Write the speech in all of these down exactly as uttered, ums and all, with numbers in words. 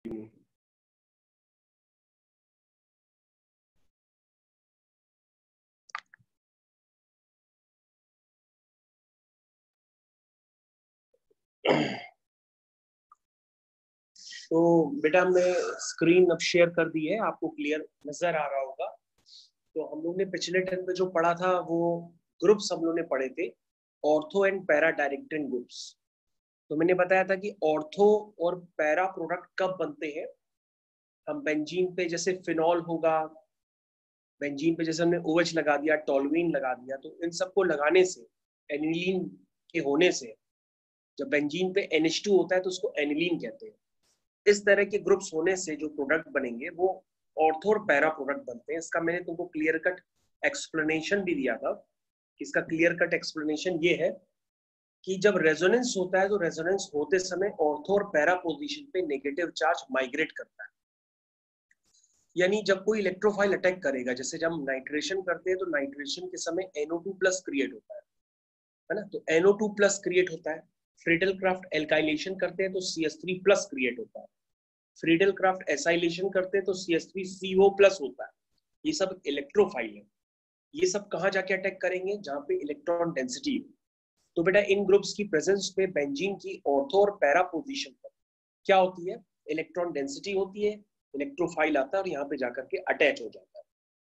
तो बेटा मैं स्क्रीन अब शेयर कर दी है, आपको क्लियर नजर आ रहा होगा। तो हम लोग ने पिछले टर्म में जो पढ़ा था वो ग्रुप्स हम लोग ने पढ़े थे, ortho and para directing groups. तो मैंने बताया था कि ऑर्थो और पैरा प्रोडक्ट कब बनते हैं। हम बेंजीन पे जैसे फिनॉल होगा, बेंजीन पे जैसे हमने ओएच लगा दिया, टोलुइन लगा दिया, तो इन सबको लगाने से, एनिलीन के होने से, जब बेंजीन पे एन एच टू होता है तो उसको एनिलीन कहते हैं। इस तरह के ग्रुप्स होने से जो प्रोडक्ट बनेंगे वो ऑर्थो और पैरा प्रोडक्ट बनते हैं। इसका मैंने तुमको क्लियर कट एक्सप्लेनेशन भी दिया था। इसका क्लियर कट एक्सप्लेनेशन ये है कि जब रेजोनेंस होता है तो रेजोनेंस होते समय ऑर्थो और पैरा पोजीशन पे नेगेटिव चार्ज माइग्रेट करता है। यानी जब कोई इलेक्ट्रोफाइल अटैक करेगा, जैसे जब हम नाइट्रेशन करते हैं तो नाइट्रेशन के समय N O two plus create होता है, है ना। तो N O two plus create होता है। फ्रीडल क्राफ्ट एल्काइलेशन करते हैं तो C S three plus create होता है। फ्रीडल क्राफ्ट एसाइलेशन करते हैं तो C S three C O plus होता है। ये सब इलेक्ट्रोफाइल है। ये सब कहाँ जाके अटैक करेंगे? जहाँ पे इलेक्ट्रॉन डेंसिटी है। तो बेटा इन ग्रुप्स की प्रेजेंस पे बेंजीन की ऑर्थो और पैरा पोजीशन पर क्या होती है? इलेक्ट्रॉन डेंसिटी होती है, इलेक्ट्रोफाइल आता है और यहाँ पे जाकर के अटैच हो जाता है।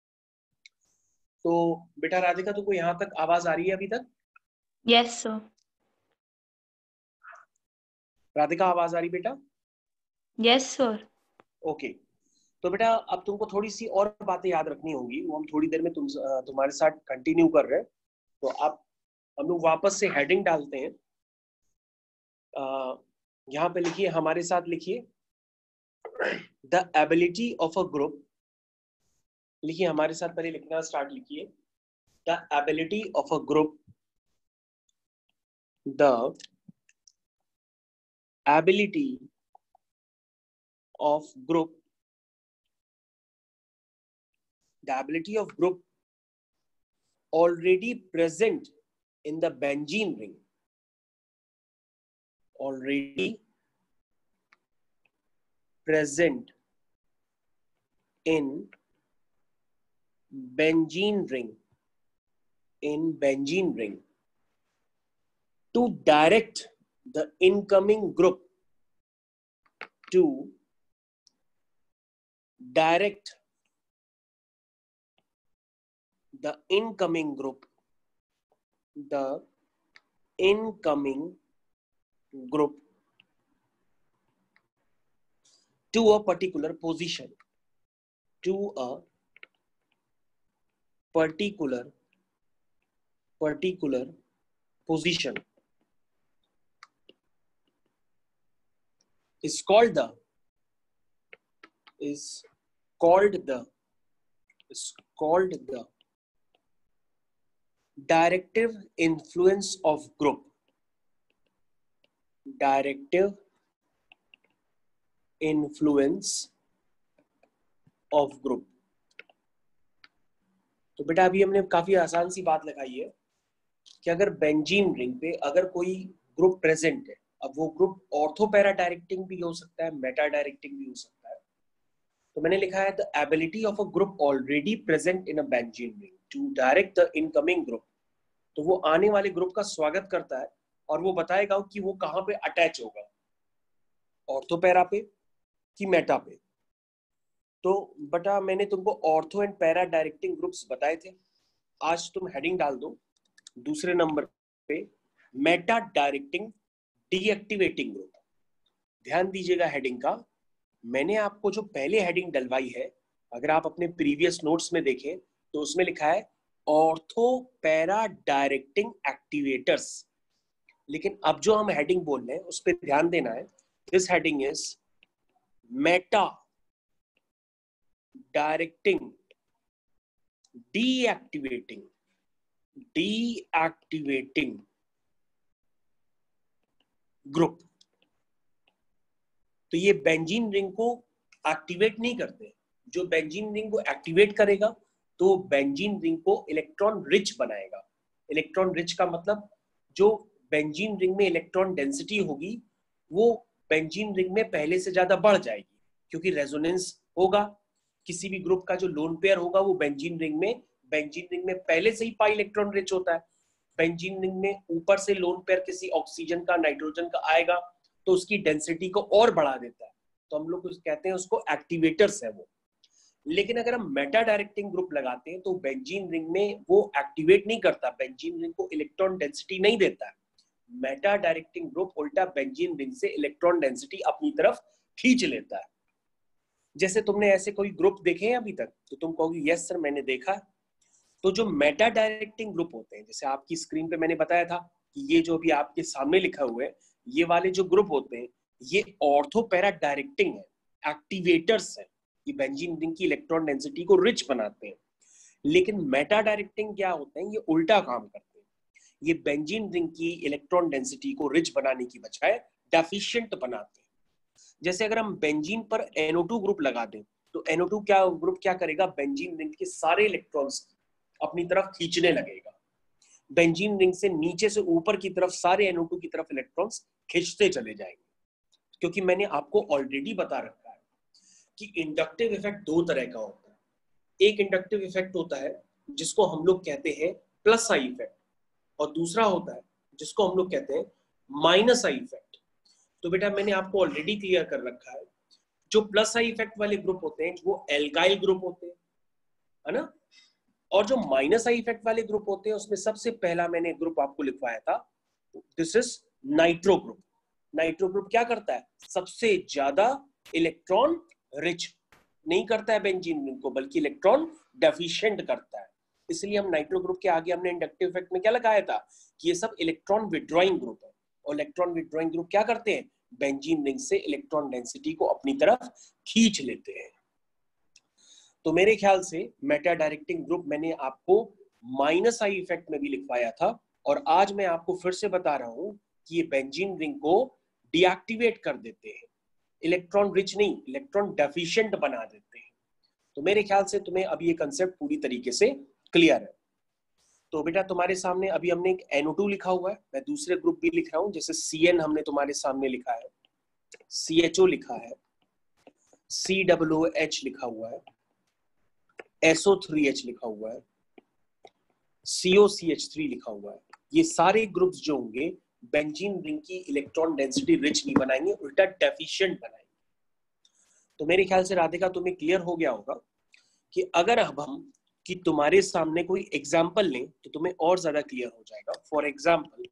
तो बेटा राधिका तुमको यहाँ तक आवाज आ रही है अभी तक? Yes sir. राधिका आवाज आ रही बेटा? Yes sir. ओके। तो बेटा अब तुमको थोड़ी सी और बातें याद रखनी होंगी, वो हम थोड़ी देर में तुम तुम्हारे साथ कंटिन्यू कर रहे हैं। तो आप हम लोग वापस से हेडिंग डालते हैं। यहाँ पे लिखिए, हमारे साथ लिखिए, the ability of a group. लिखिए हमारे साथ, पहले लिखना स्टार्ट लिखिए, the ability of a group, the ability of group, the ability of group already present in the benzene ring, already present in benzene ring, in benzene ring, to direct the incoming group, to direct the incoming group, the incoming group to a particular position, to a particular particular position, is called the is called the is called the directive influence of group, directive influence of group। तो बेटा अभी हमने काफी आसान सी बात लगाई है कि अगर बेंजीन रिंग पे अगर कोई ग्रुप प्रेजेंट है, अब वो ग्रुप ऑर्थो पैरा डायरेक्टिंग भी हो सकता है, मेटा डायरेक्टिंग भी हो सकता है। तो मैंने लिखा है the ability of a group already present in a benzene ring to direct the incoming group. तो वो आने वाले ग्रुप का स्वागत करता है और वो बताएगा कि वो कहाँ पे अटैच होगा, ऑर्थो पैरा पे कि मेटा पे। तो बेटा मैंने तुमको ortho and para directing groups बताए थे। आज तुम हेडिंग डाल दो दूसरे नंबर पे, मेटा डायरेक्टिंग डीएक्टिवेटिंग ग्रुप। ध्यान दीजिएगा हेडिंग का। मैंने आपको जो पहले हेडिंग डलवाई है, अगर आप अपने प्रीवियस नोट्स में देखें तो उसमें लिखा है ऑर्थो पैरा डायरेक्टिंग एक्टिवेटर्स। लेकिन अब जो हम हेडिंग बोल रहे हैं उस पर ध्यान देना है। This heading is meta directing deactivating deactivating group. तो ये बेंजीन रिंग को एक्टिवेट नहीं करते। जो बेंजीन रिंग को एक्टिवेट करेगा तो बेंजीन रिंग को इलेक्ट्रॉन रिच बनाएगा। इलेक्ट्रॉन रिच का मतलब जो बेंजीन रिंग में इलेक्ट्रॉन डेंसिटी होगी वो बेंजीन रिंग में पहले से ज्यादा बढ़ जाएगी। क्योंकि रेजोनेंस होगा, किसी भी ग्रुप का जो लोन पेयर होगा वो बेंजीन रिंग में, बेंजीन रिंग में पहले से ही पाई इलेक्ट्रॉन रिच होता है, बेंजीन रिंग में ऊपर से लोन पेयर किसी ऑक्सीजन का, नाइट्रोजन का आएगा तो उसकी डेंसिटी को और बढ़ा देता है, तो हम लोग कहते हैं उसको एक्टिवेटर्स है वो। लेकिन अगर हम मेटा डायरेक्टिंग ग्रुप लगाते हैं तो बेंजीन रिंग में वो एक्टिवेट नहीं करता, बेंजीन रिंग को इलेक्ट्रॉन डेंसिटी नहीं देता है। मेटा डायरेक्टिंग ग्रुप उल्टा बेंजीन रिंग से इलेक्ट्रॉन डेंसिटी अपनी तरफ खींच लेता है। जैसे तुमने ऐसे कोई ग्रुप देखे हैं अभी तक, तो तुम कहोगे यस सर मैंने देखा। तो जो मेटा डायरेक्टिंग ग्रुप होते हैं, जैसे आपकी स्क्रीन पे मैंने बताया था कि ये जो भी आपके सामने लिखा हुआ है, ये वाले जो ग्रुप होते हैं ये ऑर्थो पैरा डायरेक्टिंग है, एक्टिवेटर्स है, ये बेंजीन रिंग की इलेक्ट्रॉन डेंसिटी को रिच बनाते हैं। लेकिन मेटा डायरेक्टिंग क्या होते हैं, ये उल्टा काम करते हैं, ये बेंजीन रिंग की इलेक्ट्रॉन डेंसिटी को रिच बनाने की बजाय डेफिशिएंट बनाते हैं। जैसे अगर हम बेंजीन पर एन ओ टू ग्रुप लगा दें तो एन ओ टू क्या ग्रुप क्या करेगा, बेंजीन रिंग के सारे इलेक्ट्रॉन्स अपनी तरफ खींचने लगेगा, बेंजीन रिंग से नीचे से ऊपर की तरफ सारे एन ओ टू की तरफ इलेक्ट्रॉन्स खींचते चले जाएंगे। क्योंकि मैंने आपको ऑलरेडी बता रखा है कि इंडक्टिव इफेक्ट दो तरह का होता है, एक इंडक्टिव इफेक्ट होता है जिसको हम लोग कहते हैं प्लस आई इफेक्ट, और दूसरा होता है जिसको हम लोग कहते हैं माइनस आई इफेक्ट। तो बेटा मैंने आपको ऑलरेडी क्लियर कर रखा है, जो प्लस आई इफेक्ट वाले ग्रुप होते हैं वो एल्काइल ग्रुप होते हैं, है ना, और जो माइनस आई इफेक्ट वाले ग्रुप होते हैं उसमें सबसे पहला मैंने ग्रुप आपको लिखवाया था, this is nitro group. Nitro group क्या करता है, सबसे ज्यादा इलेक्ट्रॉन रिच नहीं करता है बेंजीन रिंग को, बल्कि इलेक्ट्रॉन डेफिशिएंट करता है। इसलिए हम नाइट्रो ग्रुप के आगे हमने इंडक्टिव इफेक्ट में क्या लगाया था कि ये सब इलेक्ट्रॉन विड्रॉइंग ग्रुप है, और इलेक्ट्रॉन विड्रॉइंग ग्रुप क्या करते हैं, बेंजीन रिंग से इलेक्ट्रॉन डेंसिटी को अपनी तरफ खींच लेते हैं। तो मेरे ख्याल से मेटा डायरेक्टिंग ग्रुप मैंने आपको माइनस आई इफेक्ट में भी लिखवाया था, और आज मैं आपको फिर से बता रहा हूं कि ये बेंजीन रिंग को डीएक्टिवेट कर देते हैं, इलेक्ट्रॉन रिच नहीं, इलेक्ट्रॉन डेफिशिएंट बना देते हैं। तो मेरे ख्याल से तुम्हें अभी ये कंसेप्ट पूरी तरीके से क्लियर है। तो बेटा तुम्हारे सामने अभी हमने एक एन ओ टू लिखा हुआ है, मैं दूसरे ग्रुप भी लिख रहा हूं, जैसे सी एन हमने तुम्हारे सामने लिखा है, सी एच ओ लिखा है, सी डब्ल्यू एच लिखा हुआ है, एस ओ थ्री एच लिखा हुआ है, सी ओ सी एच थ्री लिखा हुआ है। ये सारे ग्रुप्स जो होंगे बेंजीन रिंग की इलेक्ट्रॉन डेंसिटी रिच नहीं बनाएंगे, उल्टा डेफिशिएंट बनाएंगे। तो मेरे ख्याल से राधिका तुम्हें क्लियर हो गया होगा कि अगर अब हम कि तुम्हारे सामने कोई एग्जाम्पल लें तो तुम्हें और ज्यादा क्लियर हो जाएगा। फॉर एग्जाम्पल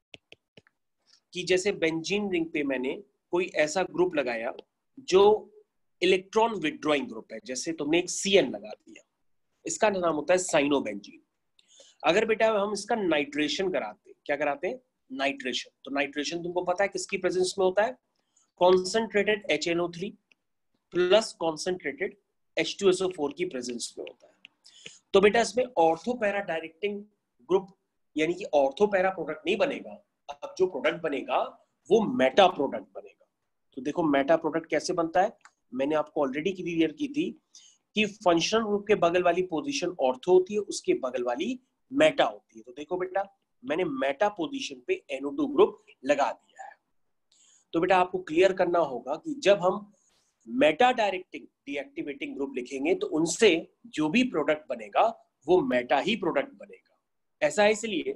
कि जैसे बेंजीन रिंग पे मैंने कोई ऐसा ग्रुप लगाया जो इलेक्ट्रॉन विड्रॉइंग ग्रुप है, जैसे तुमने एक सी एन लगा दिया, इसका नाम होता है साइनोबेंजीन। अगर बेटा हम इसका नाइट्रेशन कराते, क्या कराते हैं, नाइट्रेशन, तो नाइट्रेशन तुमको पता है किसकी प्रेजेंस में होता है, concentrated H N O three plus concentrated H two S O four की प्रेजेंस में होता है। तो बेटा इसमें ऑर्थो पैरा डायरेक्टिंग ग्रुप यानी कि ऑर्थो पैरा प्रोडक्ट नहीं बनेगा, अब जो प्रोडक्ट बनेगा वो मेटा प्रोडक्ट बनेगा। तो देखो मेटा प्रोडक्ट कैसे बनता है, मैंने आपको ऑलरेडी क्लियर की थी कि फंक्शनल ग्रुप के बगल वाली पोजीशन ऑर्थो होती है, उसके बगल वाली मेटा होती है। तो देखो बेटा मैंने मेटा पोजीशन पे एन ओ टू ग्रुप लगा दिया है। तो बेटा आपको क्लियर करना होगा कि जब हम मेटा डायरेक्टिंग डीएक्टिवेटिंग ग्रुप लिखेंगे तो उनसे जो भी प्रोडक्ट बनेगा वो मेटा ही प्रोडक्ट बनेगा। ऐसा है इसलिए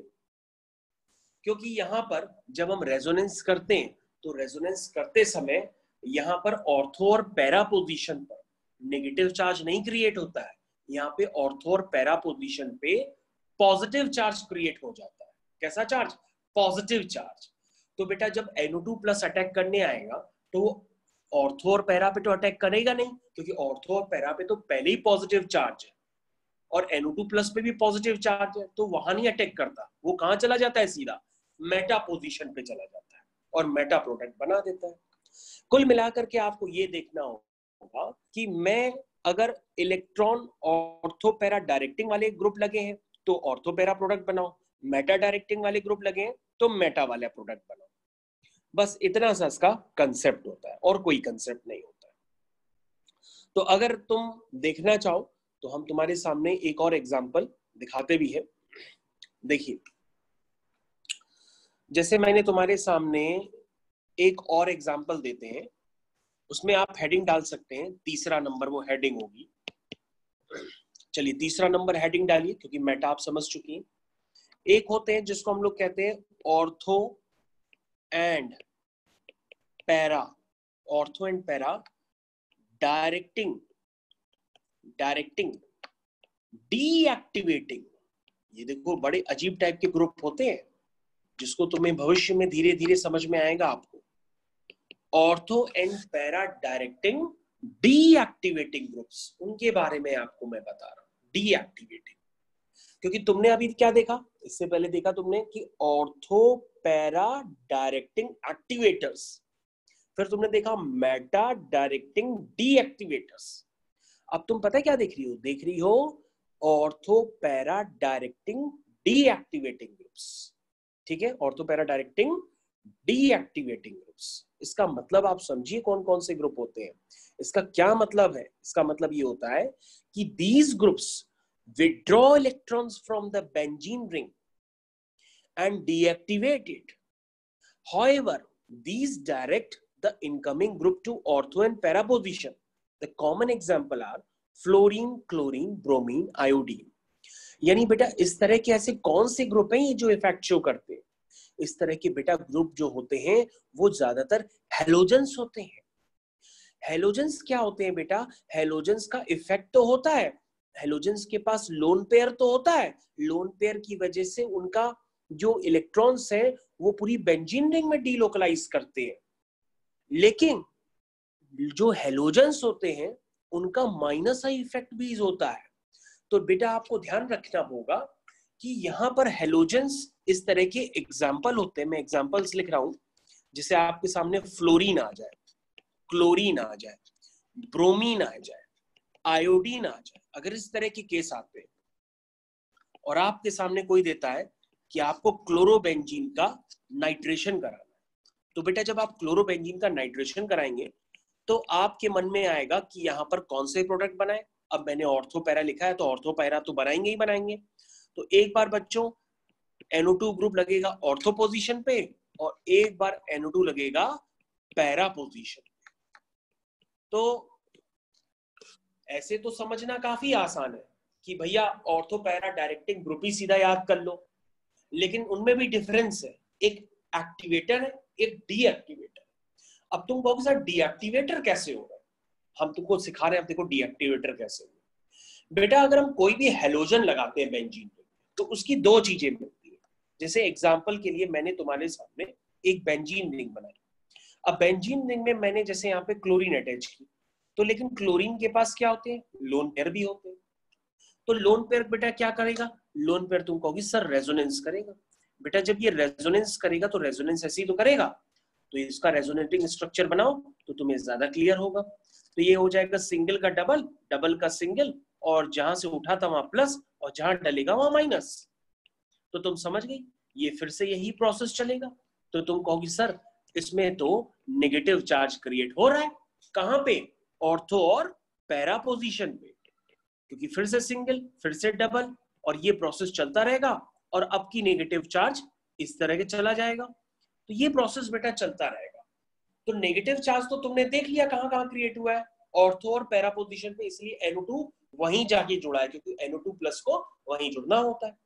क्योंकि यहां पर जब हम रेजोनेंस करते हैं तो रेजोनेंस करते समय यहां पर ऑर्थो और पैरा पोजीशन पर नेगेटिव चार्ज नहीं क्रिएट होता है, यहाँ पे ऑर्थो और पैरा पोजीशन पे पॉजिटिव चार्ज क्रिएट हो जाता है। कैसा चार्ज, पॉजिटिव चार्ज। तो बेटा जब N O two plus attack करने आएगा तो ऑर्थो और पैरा पे तो अटैक करेगा नहीं, क्योंकि ऑर्थो और पैरा पे तो पहले ही पॉजिटिव चार्ज है और एन ओ टू प्लस पे भी पॉजिटिव चार्ज है, तो वहां नहीं अटैक करता, वो कहां चला जाता है, सीधा मेटा पोजीशन पे चला जाता है और मेटा प्रोडक्ट बना देता है। कुल मिलाकर के आपको ये देखना होगा कि मैं अगर इलेक्ट्रॉन ऑर्थो पैरा डायरेक्टिंग वाले ग्रुप लगे हैं तो ऑर्थो पैरा प्रोडक्ट बनाओ, मेटा डायरेक्टिंग वाले ग्रुप लगे हैं तो मेटा वाला प्रोडक्ट बनाओ। बस इतना सा इसका कंसेप्ट होता है और कोई कंसेप्ट नहीं होता है। तो अगर तुम देखना चाहो तो हम तुम्हारे सामने एक और एग्जांपल दिखाते भी है। देखिए जैसे मैंने तुम्हारे सामने एक और एग्जांपल देते हैं, उसमें आप हेडिंग डाल सकते हैं, तीसरा नंबर वो हेडिंग होगी। चलिए तीसरा नंबर हेडिंग डालिए, क्योंकि मेटा आप समझ चुकी हैं। एक होते हैं जिसको हम लोग कहते हैं ortho and para, ortho and para directing directing deactivating. ये देखो बड़े अजीब टाइप के ग्रुप होते हैं, जिसको तुम्हें भविष्य में धीरे धीरे समझ में आएगा आपको। Ortho and para directing deactivating groups, उनके बारे में आपको मैं बता रहा हूं। डीएक्टिवेटिंग, क्योंकि तुमने अभी क्या देखा, इससे पहले देखा तुमने कि ऑर्थो पैरा डायरेक्टिंग एक्टिवेटर्स, फिर तुमने देखा मेटा डायरेक्टिंग डीएक्टिवेटर्स। अब तुम पता है क्या देख रही हो, देख रही हो ortho para directing deactivating groups. ठीक है, ortho para directing deactivating groups. इसका मतलब आप समझिए कौन कौन से ग्रुप होते हैं। इसका क्या मतलब है, इसका मतलब ये होता है कि these groups withdraw electrons from the benzene ring and deactivate it. However, these direct the incoming group to ortho and para position. The common example are fluorine, chlorine, bromine, iodine. यानी बेटा इस तरह के ऐसे कौन से ग्रुप हैं ये जो इफेक्ट शो करते हैं। इस तरह के बेटा ग्रुप जो होते हैं वो ज्यादातर हेलोजेंस होते हैं। हेलोजेंस क्या होते हैं बेटा, हेलोजेंस का इफेक्ट तो होता है, हेलोजेंस के पास लोन पेयर तो होता है, लोन पेयर की वजह से उनका जो इलेक्ट्रॉन्स है वो पूरी बेंजीन रिंग में डीलोकलाइज करते हैं। लेकिन जो हेलोजेंस होते हैं उनका माइनस आई इफेक्ट भी होता है। तो बेटा आपको ध्यान रखना होगा कि यहां पर हेलोजेंस इस तरह के एग्जाम्पल होते हैं, मैं एग्जाम्पल्स लिख रहा हूं, जिसे आपके सामने फ्लोरीन आ जाए, क्लोरीन आ जाए, ब्रोमीन आ जाए, आयोडीन आ जाए। अगर इस तरह के केस आते हैं और आपके सामने कोई देता है कि आपको क्लोरोबेंजीन का नाइट्रेशन कराना है, तो बेटा जब आप क्लोरोबेंजीन का नाइट्रेशन कराएंगे तो आपके मन में आएगा कि यहाँ पर कौन से प्रोडक्ट बनाए। अब मैंने ऑर्थो पैरा लिखा है तो ऑर्थो पैरा तो बनाएंगे ही बनाएंगे। तो एक बार बच्चों एन ओ टू ग्रुप लगेगा ऑर्थो पोजीशन पे और एक बार एन ओ टू लगेगा पैरा पोजीशन। तो ऐसे तो समझना काफी आसान है कि भैया ऑर्थो पैरा डायरेक्टिंग ग्रुप ही सीधा याद कर लो, लेकिन उनमें भी डिफरेंस है, एक एक्टिवेटर है, एक डीएक्टिवेटर। अब तुम कहोगे सर डीएक्टिवेटर कैसे होगा, हम तुमको सिखा रहे हैं, अब देखो डीएक्टिवेटर कैसे होगा। बेटा अगर हम कोई भी हेलोजन लगाते हैं बेंजीन में तो उसकी दो चीजें मिलती है। जैसे एग्जांपल के लिए मैंने तुम्हारे सामने एक बेंजीन रिंग बनाई। अब बेंजीन रिंग में मैंने जैसे यहाँ पे क्लोरीन अटैच की, तो लेकिन क्लोरीन के पास क्या होते हैं, लोन पेयर भी होते हैं। तो लोन पेयर बेटा क्या करेगा, लोन पेयर तुम कहोगी सर रेजोनेंस करेगा। बेटा जब ये रेजोनेंस करेगा तो रेजोनेंस ऐसे ही तो करेगा, तो इसका रेजोनेटिंग स्ट्रक्चर बनाओ तो तुम्हें ज्यादा क्लियर होगा। तो ये हो जाएगा सिंगल का डबल, डबल का सिंगल, और जहां से उठा था वहां प्लस और जहां डलेगा वहां माइनस। तो तुम समझ गई, ये फिर से यही प्रोसेस चलेगा। तो तुम कहोगी सर इसमें तो नेगेटिव चार्ज क्रिएट हो रहा है, कहां पे, ऑर्थो और पैरा पोजीशन पे, क्योंकि फिर से सिंगल फिर से डबल और ये प्रोसेस चलता रहेगा और अब की नेगेटिव चार्ज इस तरह के चला जाएगा। तो ये प्रोसेस बेटा चलता रहेगा। तो नेगेटिव चार्ज तो तुमने देख लिया कहां कहां क्रिएट हुआ है, ऑर्थो और पैरा पोजीशन पे, इसलिए एन ओ टू वहीं जाके जुड़ा है, क्योंकि एन ओ टू प्लस को वहीं जुड़ना होता है।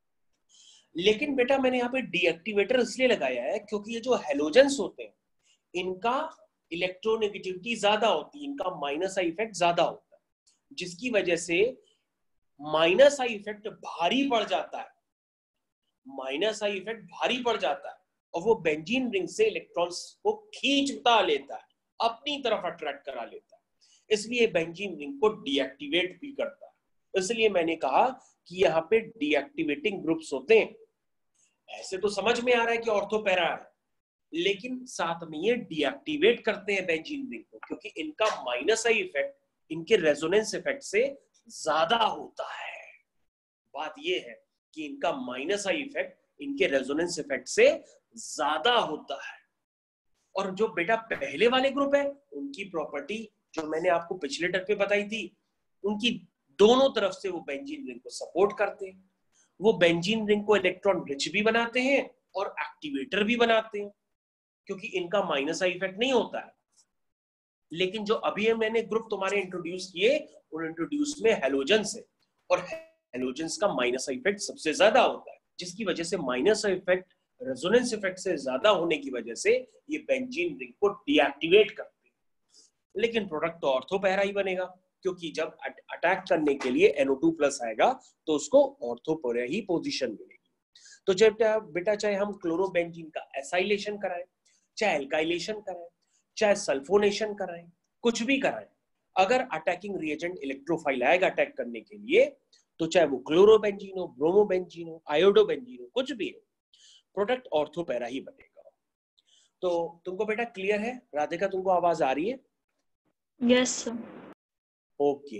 लेकिन बेटा मैंने यहाँ पे डीएक्टिवेटर इसलिए लगाया है क्योंकि ये जो हेलोजेंस होते हैं इनका इलेक्ट्रोनेगेटिविटी ज्यादा होती है, इनका माइनस आई इफेक्ट ज्यादा होता है, जिसकी वजह से माइनस आई इफेक्ट भारी पड़ जाता है, माइनस आई इफेक्ट भारी पड़ जाता है और वो बेंजीन रिंग से इलेक्ट्रॉन्स को खींचता लेता है, अपनी तरफ अट्रैक्ट करा लेता है, इसलिए बेंजीन रिंग को डीएक्टिवेट भी करता है। इसलिए मैंने कहा कि यहाँ पे डीएक्टिवेटिंग ग्रुप्स होते हैं। ऐसे तो समझ में आ रहा है कि ऑर्थो पैरा है, लेकिन साथ में ये डीएक्टिवेट करते हैं बेंजीन रिंग को, क्योंकि इनका माइनस आई इफेक्ट इनके रेजोनेंस इफेक्ट से ज्यादा होता है। बात ये है कि इनका माइनस आई इफेक्ट इनके रेजोनेंस इफेक्ट से ज्यादा होता है। और जो बेटा पहले वाले ग्रुप है उनकी प्रॉपर्टी जो मैंने आपको पिछले टर्म पे बताई थी, उनकी दोनों तरफ से वो बेंजीन रिंग को सपोर्ट करते हैं, वो बेंजीन रिंग को इलेक्ट्रॉन रिच भी बनाते हैं और एक्टिवेटर भी बनाते हैं, क्योंकि इनका माइनस आई इफेक्ट नहीं होता है। लेकिन जो अभी मैंने ग्रुप तुम्हारे इंट्रोड्यूस किए उन इंट्रोड्यूस में हेलोजेंस है, और हेलोजेंस का माइनस इफेक्ट सबसे ज्यादा होता है, जिसकी वजह से माइनस इफेक्ट रेजोनेंस इफेक्ट से ज्यादा होने की वजह से ये बेंजीन रिंग को डीएक्टिवेट करते हैं। लेकिन प्रोडक्ट तो ऑर्थो पैरा ही बनेगा, क्योंकि जब अटैक करने के लिए एन ओ टू प्लस आएगा तो उसको ऑर्थो पैरा ही पोजीशन मिलेगी। तो जब बेटा चाहे हम क्लोरोबेंजीन का एसाइलेशन कराएं, चाहे एल्काइलेशन कराएं, चाहे सल्फोनेशन कराएं, कुछ भी कराएं, अगर अटैकिंग रिएजेंट इलेक्ट्रोफाइल आएगा अटैक करने के लिए, तो चाहे वो क्लोरोबेंजीन हो, ब्रोमोबेंजीन हो, आयोडोबेंजीन हो, कुछ भी हो, प्रोडक्ट ऑर्थो पैरा ही बनेगा। तो तुमको बेटा क्लियर है? राधिका तुमको आवाज आ रही है? Yes sir. ओके,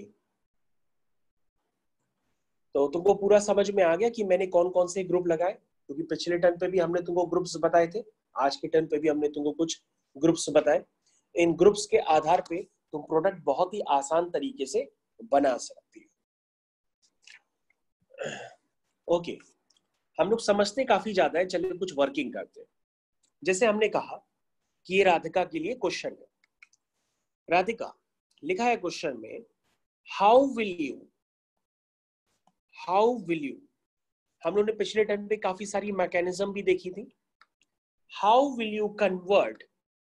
तो तुमको पूरा समझ में आ गया कि मैंने कौन कौन से ग्रुप लगाए? क्योंकि पिछले टर्न पे भी हमने तुमको ग्रुप्स बताए थे, आज के टर्न पे भी हमने तुमको कुछ ग्रुप्स बताए। इन ग्रुप्स के आधार पे तुम प्रोडक्ट बहुत ही आसान तरीके से बना सकती हो। ओके, हम लोग समझते काफी ज्यादा है, चलिए कुछ वर्किंग करते हैं। जैसे हमने कहा कि ये राधिका के लिए क्वेश्चन है। राधिका, लिखा है क्वेश्चन में, how will you how will you हम लोगों ने पिछले टर्म पे काफी सारी मैकेनिज्म भी देखी थी। How will you convert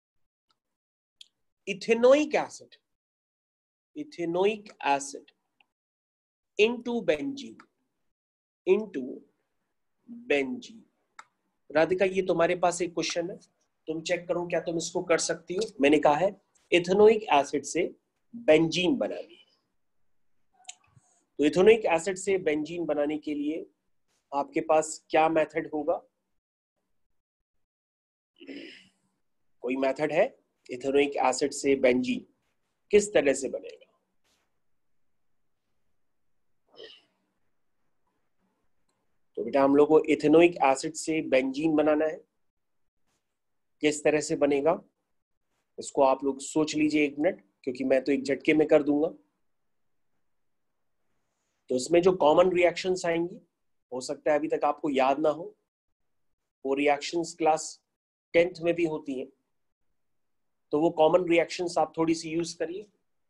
ethanoic acid ethanoic acid into benzene into benzene. Radhika, ये तुम्हारे पास एक क्वेश्चन है, तुम चेक करो क्या तुम इसको कर सकती हो। मैंने कहा है इथेनोइक एसिड से बेंजीन बनानी। तो इथेनोइक एसिड से बेंजीन बनाने के लिए आपके पास क्या मेथड होगा? कोई मेथड है? इथेनोइक एसिड से बेंजीन किस तरह से बनेगा? तो बेटा हम लोग को इथेनोइक एसिड से बेंजीन बनाना है, किस तरह से बनेगा इसको आप लोग सोच लीजिए एक मिनट, क्योंकि मैं तो एक झटके में कर दूंगा। तो इसमें जो कॉमन रिएक्शंस आएंगी, हो सकता है अभी तक आपको याद ना हो, वो रिएक्शंस क्लास टेंथ में भी होती हैं, तो वो कॉमन रिएक्शंस आप थोड़ी सी यूज करिए,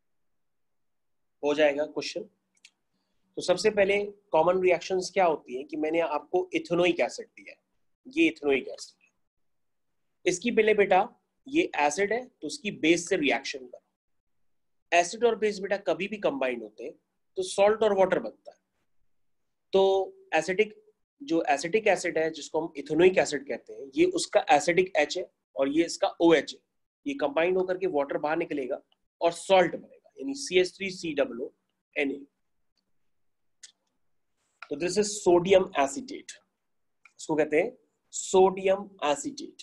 हो जाएगा क्वेश्चन। तो सबसे पहले कॉमन रिएक्शंस क्या होती है कि मैंने आपको इथेनोइक एसिड दिया है, ये इथेनोइक एसिड है। इसकी पहले बेटा ये एसिड है तो उसकी बेस से रिएक्शन करो। एसिड और बेस बेटा कभी भी कंबाइंड होते हैं तो सॉल्ट और वाटर बनता है। तो एसिडिक जो एसिटिक एसिड है जिसको हम इथेनोइक एसिड कहते हैं, ये उसका एसिडिक एच है और ये इसका ओ एच है। ये कंबाइंड होकर के वाटर बाहर निकलेगा और सॉल्ट बनेगा, यानी C H three C double O N A. तो दिस इज सोडियम एसीटेट, इसको कहते हैं सोडियम एसीटेट।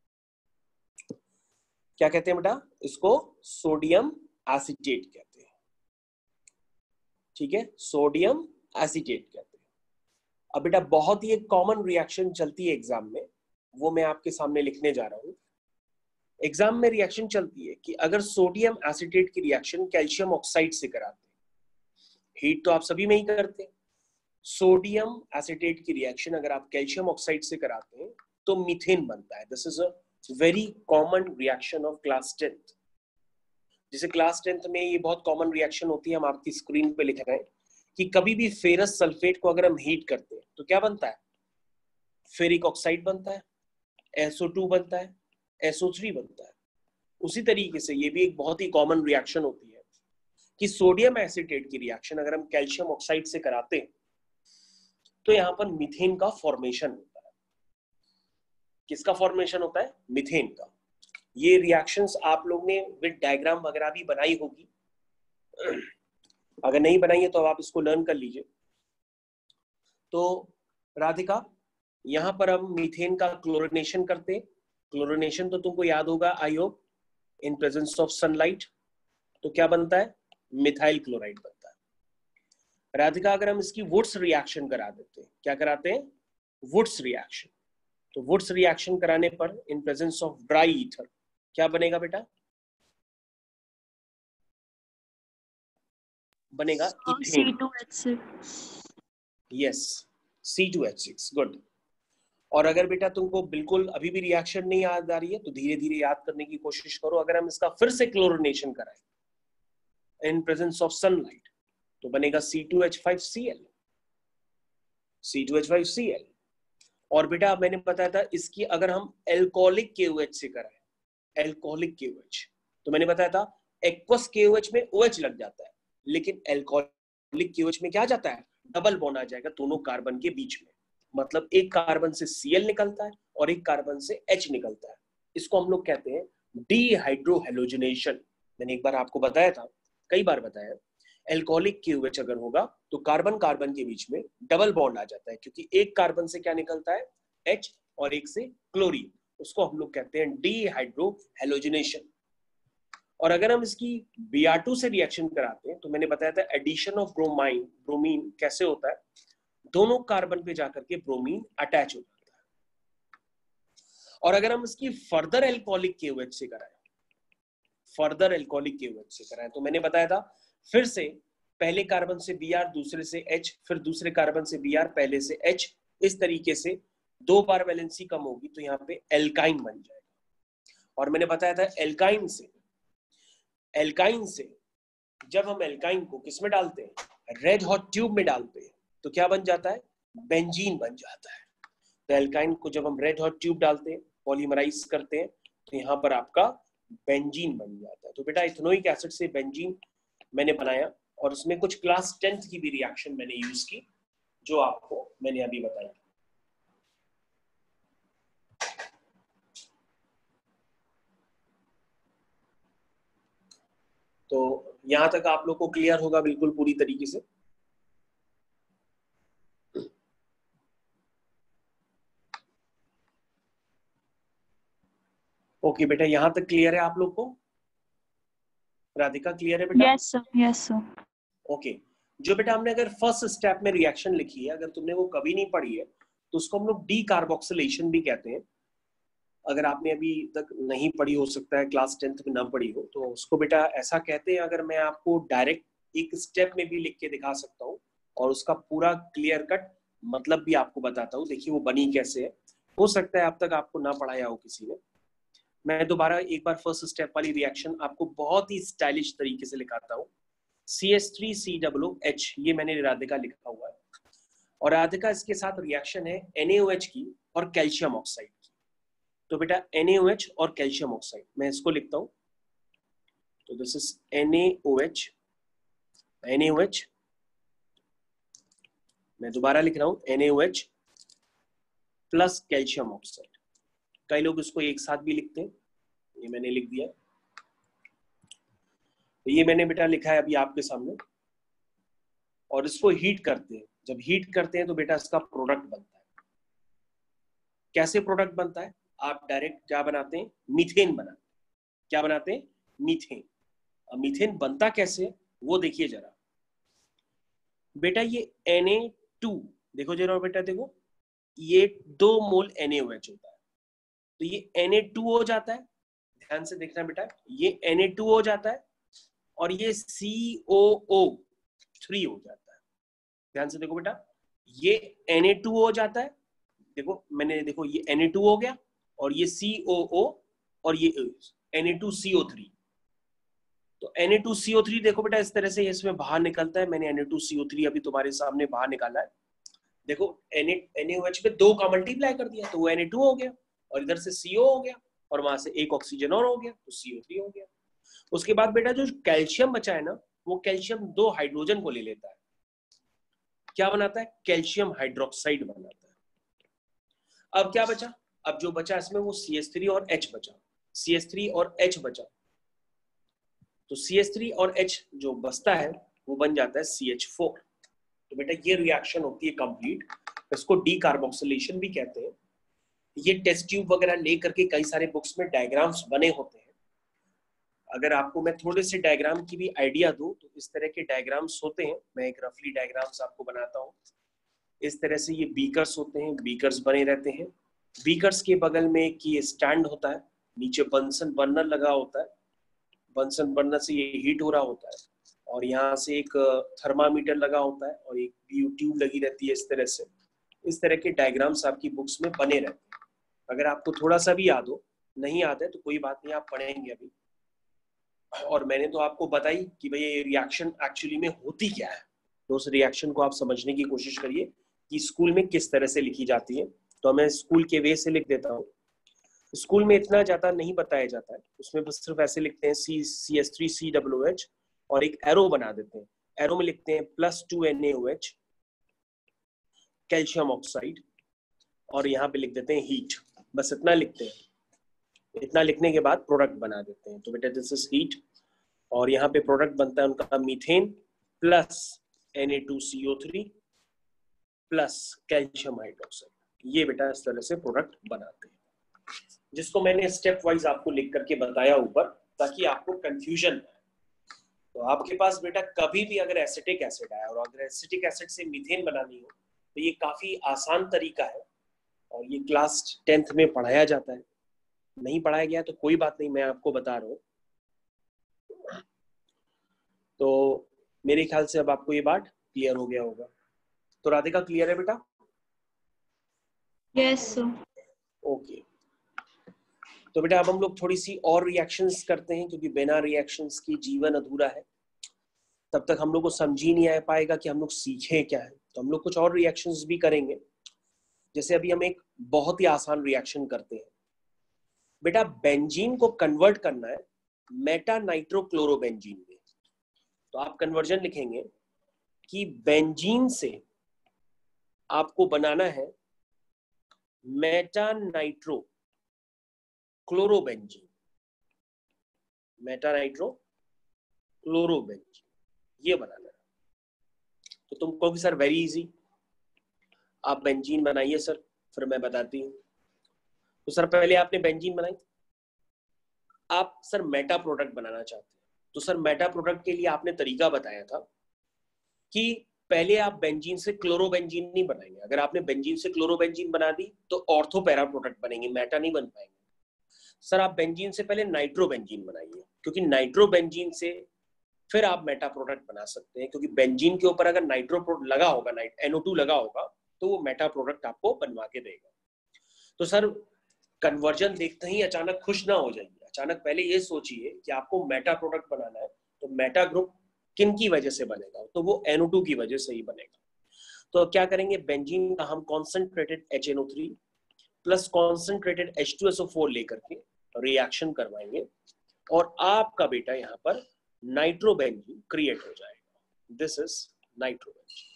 क्या कहते हैं बेटा? इसको सोडियम एसीटेट कहते हैं। ठीक है, सोडियम एसीटेट कहते हैं। अब बेटा बहुत ही एक कॉमन रिएक्शन चलती है एग्जाम में, वो मैं आपके सामने लिखने जा रहा हूं। एग्जाम में रिएक्शन चलती है कि अगर सोडियम एसीटेट की रिएक्शन कैल्शियम ऑक्साइड से कराते हैं, हीट तो आप सभी में ही करते हैं, सोडियम एसीटेट की रिएक्शन अगर आप कैल्शियम ऑक्साइड से कराते हैं तो मीथेन बनता है। This is a very common reaction of class tenth. जैसे क्लास टेंथ में ये बहुत कॉमन रिएक्शन होती है, हम आपकी स्क्रीन पे लिख रहे हैं कि कभी भी फेरस सल्फेट को अगर हम हीट करते हैं तो क्या बनता है? फेरिक ऑक्साइड बनता है, एस ओ टू बनता है, एस ओ थ्री बनता है। उसी तरीके से ये भी एक बहुत ही कॉमन रिएक्शन होती है कि सोडियम एसीटेट की रिएक्शन अगर हम कैल्शियम ऑक्साइड से कराते हैं तो यहां पर मीथेन का फॉर्मेशन होता है। किसका फॉर्मेशन होता है? मीथेन का। ये रिएक्शंस आप लोग ने विद डायग्राम वगैरह भी बनाई होगी, अगर नहीं बनाई है तो आप इसको लर्न कर लीजिए। तो राधिका, यहां पर हम मीथेन का क्लोरिनेशन करते हैं। क्लोरिनेशन तो तुमको याद होगा I hope, in presence of sunlight. तो क्या बनता है? मिथाइल क्लोराइड बनता है। राधिका, अगर हम इसकी वुड्स रिएक्शन करा देते हैं, क्या कराते हैं? Wurtz reaction. तो वुड्स रिएक्शन कराने पर in presence of dry ether क्या बनेगा बेटा? बनेगा ethane. C two H six. Yes, C two H six, good. और अगर बेटा तुमको बिल्कुल अभी भी रिएक्शन नहीं याद आ रही है तो धीरे धीरे याद करने की कोशिश करो। अगर हम इसका फिर से क्लोरिनेशन कराएं इन प्रेजेंस ऑफ सनलाइट तो बनेगा C two H five C L, C two H five C L. और बेटा मैंने बताया था इसकी अगर हम एल्कोहलिक के ओ एच से कराएं, एल्कोहलिक के ओ एच, तो मैंने बताया था एक्वस के ओ एच में ओ एच लग जाता है, लेकिन एल्कोहलिक के ओ एच में क्या जाता है, डबल बॉन्ड आ जाएगा दोनों कार्बन के बीच में। मतलब एक कार्बन से Cl निकलता है और एक कार्बन से H निकलता है। इसको हम लोग कहते हैं डीहाइड्रोहेलोजिनेशन। मैंने एक बार आपको बताया था, कई बार बताया, एल्कोहलिक के ओ एच अगर होगा तो कार्बन कार्बन के बीच में डबल बॉन्ड आ जाता है, क्योंकि एक कार्बन से क्या निकलता है, H, और एक से क्लोरीन। उसको हम लोग कहते हैं डीहाइड्रोहेलोजिनेशन। और अगर हम इसकी बी आर टू से रिएक्शन कराते हैं तो मैंने बताया था एडिशन ऑफ ब्रोमाइन, ब्रोमीन कैसे होता है, दोनों कार्बन पे जाकर के ब्रोमीन अटैच हो जाता है। और अगर हम इसकी फर्दर एल्कोहलिक के ओ एच से कराएं, फर्दर एल्कोहलिक के ओ एच से कराएं तो मैंने बताया था फिर से पहले कार्बन से Br, दूसरे से H, फिर दूसरे कार्बन से Br, पहले से H, इस तरीके से दो बार वैलेंसी कम होगी तो यहाँ पे एल्काइन बन जाएगा। और मैंने बताया था एल्काइन से एल्काइन से जब हम एल्काइन को किस में डालते हैं, रेड हॉट ट्यूब में डालते हैं, तो क्या बन जाता है, बेंजीन बन जाता है। तो एल्काइन को जब हम रेड हॉट ट्यूब डालते हैं, पॉलीमराइज करते हैं, तो यहाँ पर आपका बेंजीन बन जाता है। तो बेटा इथेनोइक एसिड से बेंजीन मैंने बनाया और उसमें कुछ क्लास टेंथ की भी रिएक्शन मैंने यूज की जो आपको मैंने अभी बताई। तो यहां तक आप लोग को क्लियर होगा बिल्कुल पूरी तरीके से। ओके बेटा, यहां तक क्लियर है आप लोग को? राधिका क्लियर है बेटा? Yes sir, yes sir. Okay, जो बेटा हमने अगर फर्स्ट स्टेप में रिएक्शन लिखी है, अगर तुमने वो कभी नहीं पढ़ी है तो उसको हम लोग डी कार्बोक्सिलेशन भी कहते हैं। अगर आपने अभी तक नहीं पढ़ी, हो सकता है क्लास टेंथ में ना पढ़ी हो, तो उसको बेटा ऐसा कहते हैं। अगर मैं आपको डायरेक्ट एक स्टेप में भी लिख के दिखा सकता हूँ और उसका पूरा क्लियर कट मतलब भी आपको बताता हूँ, देखिए वो बनी कैसे है। हो सकता है अब तक आपको ना पढ़ाया हो किसी ने। मैं दोबारा एक बार फर्स्ट स्टेप वाली रिएक्शन आपको बहुत ही स्टाइलिश तरीके से लिखाता हूँ। C H three C W H, ये मैंने राधिका लिखा हुआ है, और राधिका इसके साथ रिएक्शन है एन ए ओ एच की और कैल्शियम ऑक्साइड की। तो बेटा एन ए ओ एच और कैल्शियम ऑक्साइड मैं इसको लिखता हूँ, तो this is N A O H, N A O H, मैं दोबारा लिख रहा हूँ N A O H plus calcium oxide. कई लोग इसको एक साथ भी लिखते हैं, ये मैंने लिख दिया। तो ये मैंने बेटा लिखा है अभी आपके सामने, और इसको हीट करते हैं। जब हीट करते हैं तो बेटा इसका प्रोडक्ट बनता है। कैसे प्रोडक्ट बनता है, आप डायरेक्ट क्या बनाते हैं, मीथेन बनाते हैं। क्या बनाते हैं, मीथेन। अब मीथेन बनता कैसे वो देखिए जरा बेटा। ये एन ए टू देखो जरा बेटा, देखो ये दो मोल एन ए ओ एच होता है, तो ये एन ए टू हो जाता है। ध्यान से देखना बेटा, ये एन ए टू हो जाता है और ये सी ओ ओ थ्री हो जाता है। ध्यान से देखो बेटा, ये एन ए टू हो जाता है, देखो मैंने, देखो ये एन ए टू हो गया और ये सी ओ ओ और ये N A two C O three. तो N A two C O three देखो बेटा इस तरह से इसमें बाहर निकलता है। मैंने N A two C O three अभी तुम्हारे सामने बाहर निकाला है। देखो एन ए ओ एच पे दो का मल्टीप्लाई कर दिया तो वो एन ए टू हो गया, और इधर से सी ओ हो गया, और वहां से एक ऑक्सीजन और हो गया तो सी ओ थ्री हो गया। उसके बाद बेटा जो कैल्शियम बचा है ना, वो कैल्शियम दो हाइड्रोजन को ले लेता है, क्या बनाता है, कैल्शियम हाइड्रोक्साइड बनाता है। अब क्या बचा, अब जो बचा इसमें वो सी एच थ्री और H बचा, सी एच थ्री और H बचा। तो सी एच थ्री और H जो बचता है वो बन जाता है सी एच फोर। तो बेटा ये रिएक्शन होती है कंप्लीट, इसको डी कार्बोक्सिलेशन भी कहते हैं। ये टेस्ट ट्यूब वगैरह ले करके कई सारे बुक्स में डायग्राम्स बने होते हैं। अगर आपको मैं थोड़े से डायग्राम की भी आइडिया दूं तो इस तरह के डायग्राम्स होते हैं। मैं एक रफली डायग्राम्स आपको बनाता हूँ। इस तरह से ये बीकर्स होते हैं, बीकर्स बने रहते हैं। बीकर्स के बगल में एक ये स्टैंड होता है, नीचे बंसन बर्नर लगा होता है। बंसन बर्नर से ये हीट हो रहा होता है, और यहाँ से एक थर्मामीटर लगा होता है और एक ट्यूब लगी रहती है इस तरह से। इस तरह के डायग्राम्स आपकी बुक्स में बने रहते हैं। अगर आपको थोड़ा सा भी याद हो, नहीं याद है तो कोई बात नहीं, आप पढ़ेंगे अभी। और मैंने तो आपको बताई कि भाई ये रिएक्शन एक्चुअली में होती क्या है, तो उस रिएक्शन को आप समझने की कोशिश करिए कि स्कूल में किस तरह से लिखी जाती है। तो मैं स्कूल के वे से लिख देता हूँ। स्कूल में इतना ज्यादा नहीं बताया जाता है, उसमें बस सिर्फ ऐसे लिखते हैं C C S three C W H और एक एरो बना देते हैं। एरो में लिखते हैं plus two N A O H calcium oxide, और यहाँ पे लिख देते हैं हीट। बस इतना लिखते हैं। इतना लिखने के बाद प्रोडक्ट बना देते हैं। तो बेटा दिस इज हीट, और यहाँ पे प्रोडक्ट बनता है उनका methane plus N A two C O three plus calcium hydroxide. ये बेटा इस तरह से प्रोडक्ट बनाते हैं, जिसको मैंने स्टेप वाइज आपको लिख करके बताया ऊपर, ताकि आपको कंफ्यूजन है। तो आपके पास बेटा कभी भी अगर एसिटिक एसिड आया और अगर एसिटिक एसिड से मीथेन बनानी हो, तो ये काफी आसान तरीका है और ये क्लास टेंथ में पढ़ाया जाता है। नहीं पढ़ाया गया तो कोई बात नहीं, मैं आपको बता रहा हूँ। तो मेरे ख्याल से अब आपको ये बात क्लियर हो गया होगा। तो राधिका क्लियर है बेटा? Yes sir. ओके, तो बेटा अब हम लोग थोड़ी सी और रिएक्शंस करते हैं, क्योंकि बिना रिएक्शंस की जीवन अधूरा है। तब तक हम लोग को समझ ही नहीं आ पाएगा कि हम लोग सीखे क्या है। तो हम लोग कुछ और रिएक्शंस भी करेंगे। जैसे अभी हम एक बहुत ही आसान रिएक्शन करते हैं बेटा, बेंजीन को कन्वर्ट करना है मेटा नाइट्रोक्लोरोबेंजीन में। तो आप कन्वर्जन लिखेंगे कि बेंजीन से आपको बनाना है meta nitro chlorobenzene. Meta nitro chlorobenzene ये बनाना है। तो तुम कहोगे सर वेरी इजी, आप बेंजीन बनाइए सर, फिर मैं बताती हूँ। तो सर पहले आपने बेंजीन बनाई, आप सर मेटा प्रोडक्ट बनाना चाहते हैं। तो सर मेटा प्रोडक्ट के लिए आपने तरीका बताया था कि पहले आप बेंजीन से क्लोरोबेंजीन नहीं बनाएंगे। अगर आपने बेंजीन से क्लोरोबेंजीन बना दी तो ऑर्थो पैरा प्रोडक्ट बनेंगे, मेटा नहीं बन पाएंगे। सर आप बेंजीन से पहले नाइट्रोबेंजीन बनाइए, क्योंकि नाइट्रोबेंजीन से फिर आप मेटा प्रोडक्ट बना सकते हैं, क्योंकि बेंजीन के ऊपर अगर नाइट्रो प्रोडक्ट लगा होगा, नाइट एन ओ टू लगा होगा, तो वो मेटा प्रोडक्ट आपको बनवा के देगा। तो सर कन्वर्जन देखते ही अचानक खुश ना हो जाइए। अचानक पहले ये सोचिए कि आपको मेटा प्रोडक्ट बनाना है, तो मेटा ग्रुप किन की वजह से बनेगा? तो वो एन ओ टू की वजह से ही बनेगा। तो क्या करेंगे, बेंजीन का हम concentrated H N O three plus concentrated H two S O four लेकर के रिएक्शन करवाएंगे, और आपका बेटा यहाँ पर नाइट्रोबेंजीन क्रिएट हो जाएगा। This is nitrobenzene.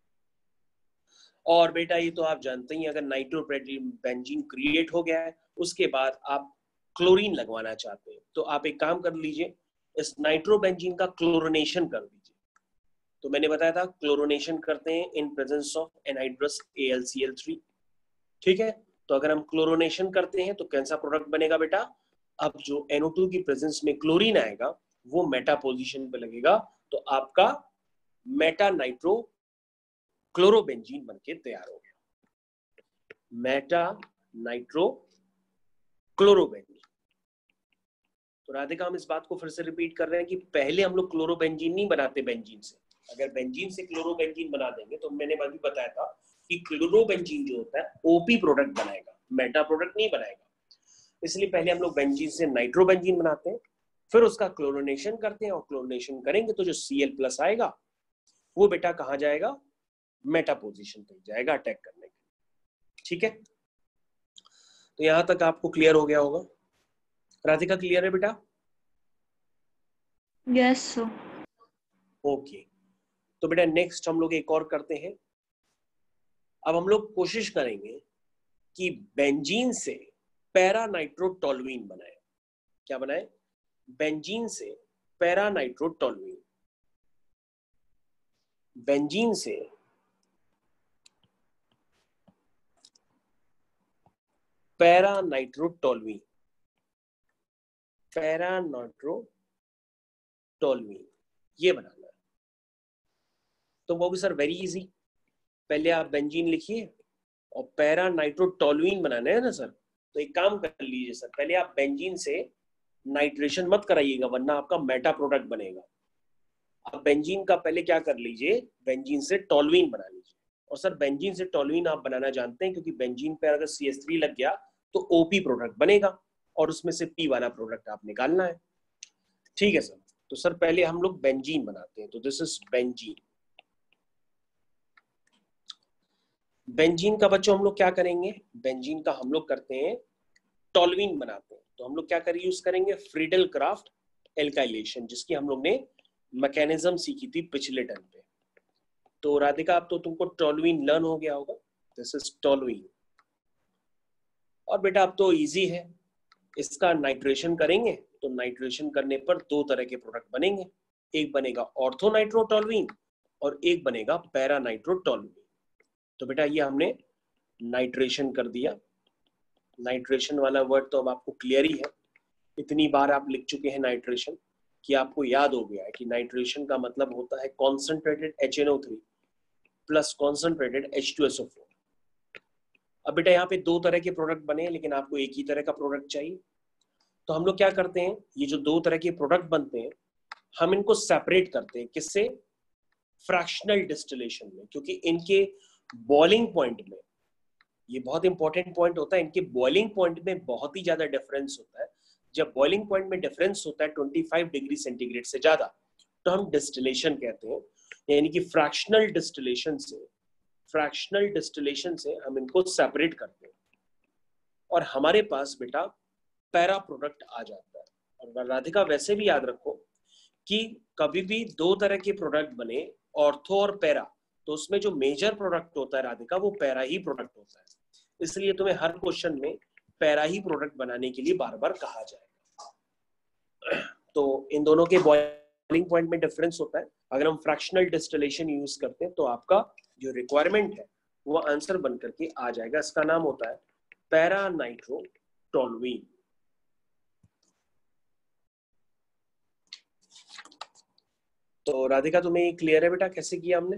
और बेटा ये तो आप जानते ही, अगर नाइट्रोबेंजीन क्रिएट हो गया है, उसके बाद आप क्लोरीन लगवाना चाहते हैं, तो आप एक काम कर लीजिए, इस नाइट्रोबेंजीन का क्लोरोनेशन कर दीजिए। तो मैंने बताया था क्लोरोनेशन करते हैं in presence of anhydrous A L C L three. ठीक है, तो अगर हम क्लोरोनेशन करते हैं तो कैसा प्रोडक्ट बनेगा बेटा? अब जो एन ओ टू की प्रेजेंस में क्लोरीन आएगा वो मेटा पोजीशन पे लगेगा, तो आपका मेटा नाइट्रो क्लोरोबेंजीन बनके तैयार हो गया, मेटा नाइट्रो क्लोरोबेंजीन। तो राधिका हम इस बात को फिर से रिपीट कर रहे हैं कि पहले हम लोग क्लोरोबेंजीन नहीं बनाते बेंजीन से। अगर बेंजीन से क्लोरोबेंजीन बना देंगे तो मैंने अभी बताया था कि क्लोरोबेंजीन जो होता है ओपी प्रोडक्ट बनाएगा, मेटा प्रोडक्ट नहीं बनाएगा। इसलिए पहले हम लोग बेंजीन से नाइट्रोबेंजीन बनाते हैं, फिर उसका क्लोरोनेशन करते हैं, और क्लोरोनेशन करेंगे तो जो सी एल प्लस आएगा वो बेटा कहाँ जाएगा? मेटा पोजीशन पे जाएगा अटैक करने के। ठीक है, तो यहां तक आपको क्लियर हो गया होगा। राधिका क्लियर है बेटा? Yes sir. ओके, तो बेटा नेक्स्ट हम लोग एक और करते हैं। अब हम लोग कोशिश करेंगे कि बेंजीन से पैरानाइट्रोटोलुइन बनाए। क्या बनाए? बेंजीन से पैरानाइट्रोटोलुइन। बेंजीन से पैरानाइट्रोटोलुइन, पैरानाइट्रोटोलुइन ये बनाना है। तो वो भी सर वेरी इजी, पहले आप बेंजीन लिखिए और पैरानाइट्रोटोलुइन बनाना है ना सर। तो एक काम कर लीजिए सर, पहले आप बेंजीन से नाइट्रेशन मत कराइएगा, वरना आपका मेटा प्रोडक्ट बनेगा। आप बेंजीन का पहले क्या कर लीजिए, बेंजीन से टोलुइन बना लीजिए, और सर बेंजीन से टोलुइन आप बनाना जानते हैं, क्योंकि बेंजीन पे अगर सी एच थ्री लग गया तो ओपी प्रोडक्ट बनेगा और उसमें से पी वाला प्रोडक्ट आप निकालना है। ठीक है सर, तो सर पहले हम लोग बेंजीन बनाते हैं, तो दिस इज बेंजीन। बेंजीन का बच्चों हम लोग क्या करेंगे, बेंजीन का हम लोग करते हैं टोलुइन बनाते हैं, तो हम लोग क्या कर यूज करेंगे, फ्रीडल क्राफ्ट एल्काइलेशन, जिसकी हम लोग ने मैकेनिज्म सीखी थी पिछले टर्म पे। तो राधिका अब तो तुमको टोलुइन लर्न हो गया होगा, दिस इज टोलुइन। और बेटा अब तो इजी है, इसका नाइट्रेशन करेंगे तो नाइट्रेशन करने पर दो तरह के प्रोडक्ट बनेंगे, एक बनेगा ऑर्थोनाइट्रोटोलुइन और एक बनेगा पैरानाइट्रोटोलुइन। तो बेटा ये हमने नाइट्रेशन कर दिया। नाइट्रेशन वाला वर्ड तो अब आपको क्लियर ही है, इतनी बार आप लिख चुके हैं नाइट्रेशन कि आपको याद हो गया है कि नाइट्रेशन का मतलब होता है concentrated H N O three plus concentrated H two S O four. अब बेटा यहाँ पे दो तरह के प्रोडक्ट बने हैं, लेकिन आपको एक ही तरह का प्रोडक्ट चाहिए, तो हम लोग क्या करते हैं, ये जो दो तरह के प्रोडक्ट बनते हैं हम इनको सेपरेट करते हैं, किससे, फ्रैक्शनल डिस्टिलेशन में, क्योंकि इनके बॉइलिंग पॉइंट में, ये बहुत इंपॉर्टेंट पॉइंट होता है, इनके बॉइलिंग पॉइंट में बहुत ही ज्यादा डिफरेंस होता है। जब बॉइलिंग पॉइंट में डिफरेंस होता है पच्चीस डिग्री सेंटीग्रेड से ज्यादा, तो हम डिस्टिलेशन कहते हैं, यानी कि फ्रैक्शनल डिस्टिलेशन से फ्रैक्शनल डिस्टिलेशन से हम इनको सेपरेट करते हैं और हमारे पास बेटा पैरा प्रोडक्ट आ जाता है। और राधिका वैसे भी याद रखो कि कभी भी दो तरह के प्रोडक्ट बने, ऑर्थो और पैरा, तो उसमें जो मेजर प्रोडक्ट होता है राधिका वो पैरा ही प्रोडक्ट होता है, इसलिए तुम्हें हर क्वेश्चन में पैरा ही प्रोडक्ट बनाने के लिए बार बार कहा जाएगा। तो इन दोनों के बॉइलिंग पॉइंट में डिफरेंस होता है। अगर हम फ्रैक्शनल डिस्टिलेशन यूज करते हैं तो आपका जो रिक्वायरमेंट है वो आंसर बन करके आ जाएगा, इसका नाम होता है पैरानाइट्रोटोलुइन। तो राधिका तुम्हें ये क्लियर है बेटा कैसे किया हमने?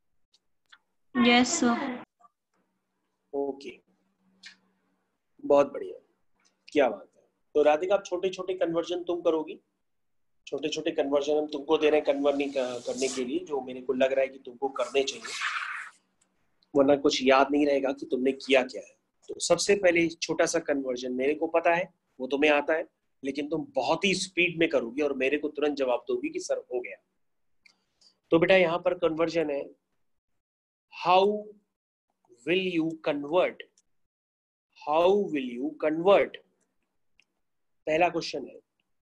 Yes sir. ओके, बहुत बढ़िया, क्या बात है। तो राधिका आप छोटे छोटे कन्वर्जन तुम करोगी, छोटे छोटे कन्वर्जन हम तुमको दे रहे हैं कन्वर्ट नहीं करने के लिए, जो मेरे को लग रहा है कि तुमको करने चाहिए, वरना कुछ याद नहीं रहेगा कि तुमने किया क्या है। तो सबसे पहले छोटा सा कन्वर्जन मेरे को पता है, वो तुम्हें आता है, लेकिन तुम बहुत ही स्पीड में करोगी और मेरे को तुरंत जवाब दोगी कि सर हो गया। तो बेटा यहाँ पर कन्वर्जन है, how will you convert, how will you convert, पहला क्वेश्चन है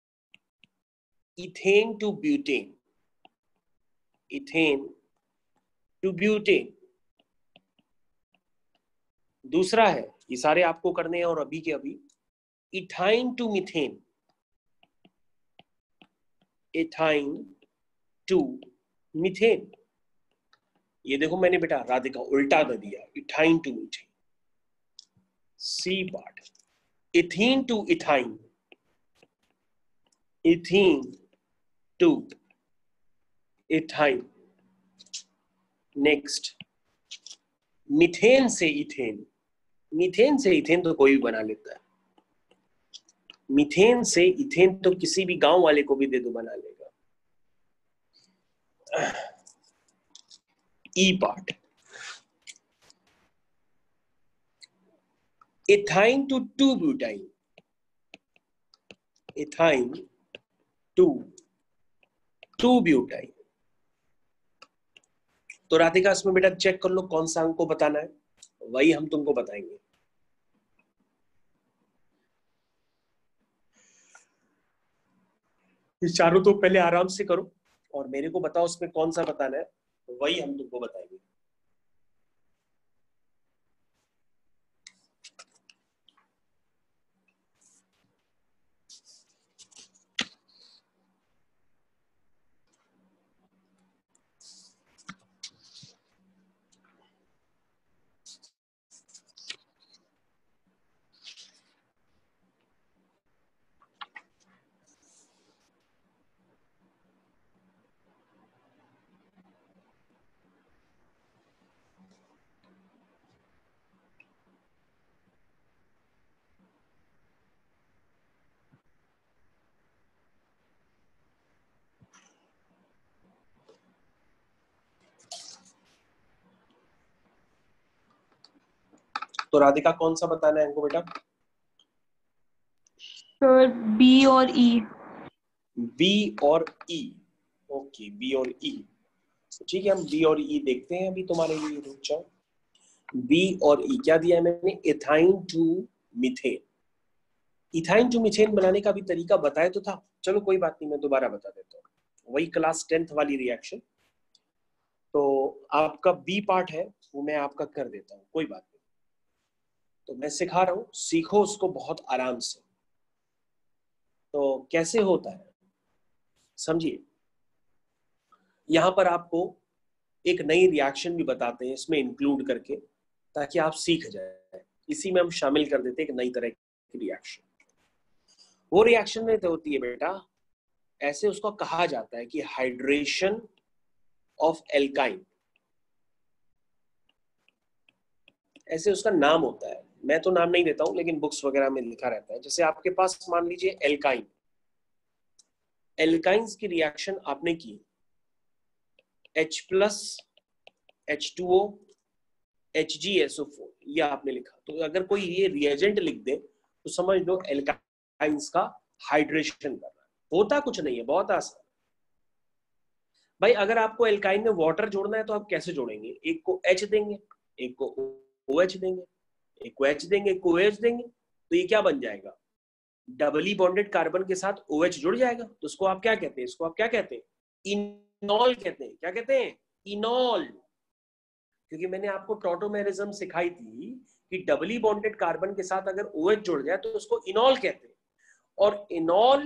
ethane to butane, ethane to butane. दूसरा है, ये सारे आपको करने हैं और अभी के अभी, ethyne to methane, ethyne to methane. ये देखो मैंने बेटा राधिका उल्टा कर दिया, ethyne to methane, C part, ethene to ethyne, ethene to ethyne. Next, methane से इथेन, मीथेन से इथेन तो कोई भी बना लेता है, मीथेन से इथेन तो किसी भी गांव वाले को भी दे दो बना लेगा। E part, ethyne to two butyne, ethyne to two butyne. तो राधिका इसमें बेटा चेक कर लो कौन सा हमको बताना है, वही हम तुमको बताएंगे। ये चारों तो पहले आराम से करो और मेरे को बताओ उसमें कौन सा बताना है, वही हम तुमको बताएंगे। तो राधिका कौन सा बताना है हमको बेटा? सर बी और ई। बी और ई। ओके, बी और ई। ठीक है, हम बी और ई देखते हैं अभी तुम्हारे लिए। रुक जाओ। बी और ई क्या दिया है मैंने? Ethyne to methane. Ethyne to methane बनाने का भी तरीका बताया तो था, चलो कोई बात नहीं, मैं दोबारा बता देता हूँ। वही क्लास टेंथ वाली रिएक्शन। तो आपका बी पार्ट है वो मैं आपका कर देता हूँ, कोई बात नहीं। तो मैं सिखा रहा हूँ, सीखो उसको बहुत आराम से। तो कैसे होता है समझिए। यहां पर आपको एक नई रिएक्शन भी बताते हैं इसमें इंक्लूड करके, ताकि आप सीख जाए। इसी में हम शामिल कर देते हैं एक नई तरह की रिएक्शन। वो रिएक्शन में तो होती है बेटा, ऐसे उसको कहा जाता है कि हाइड्रेशन ऑफ एल्काइन, ऐसे उसका नाम होता है। मैं तो नाम नहीं देता हूं, लेकिन बुक्स वगैरह में लिखा रहता है। जैसे आपके पास मान लीजिए एल्काइन, एल्काइंस की रिएक्शन आपने की, H plus H two O H G S O four, ये आपने लिखा। तो अगर कोई ये रिएजेंट लिख दे तो समझ लो एल्काइंस का हाइड्रेशन कर रहा है। होता कुछ नहीं है, बहुत आसान भाई। अगर आपको एल्काइन में वाटर जोड़ना है तो आप कैसे जोड़ेंगे? एक को H देंगे, एक को OH देंगे, एक को H देंगे, एक को OH देंगे। तो ये क्या बन जाएगा? डबली बॉन्डेड कार्बन के साथ OH जुड़ जाएगा। तो उसको आप क्या कहते हैं? इसको आप क्या कहते हैं? इनॉल कहते हैं। क्या कहते हैं? इनॉल। क्योंकि मैंने आपको टॉटोमेरिज्म सिखाई थी कि डबली बॉन्डेड कार्बन के साथ अगर OH जुड़ जाए तो उसको इनॉल कहते हैं। और इनॉल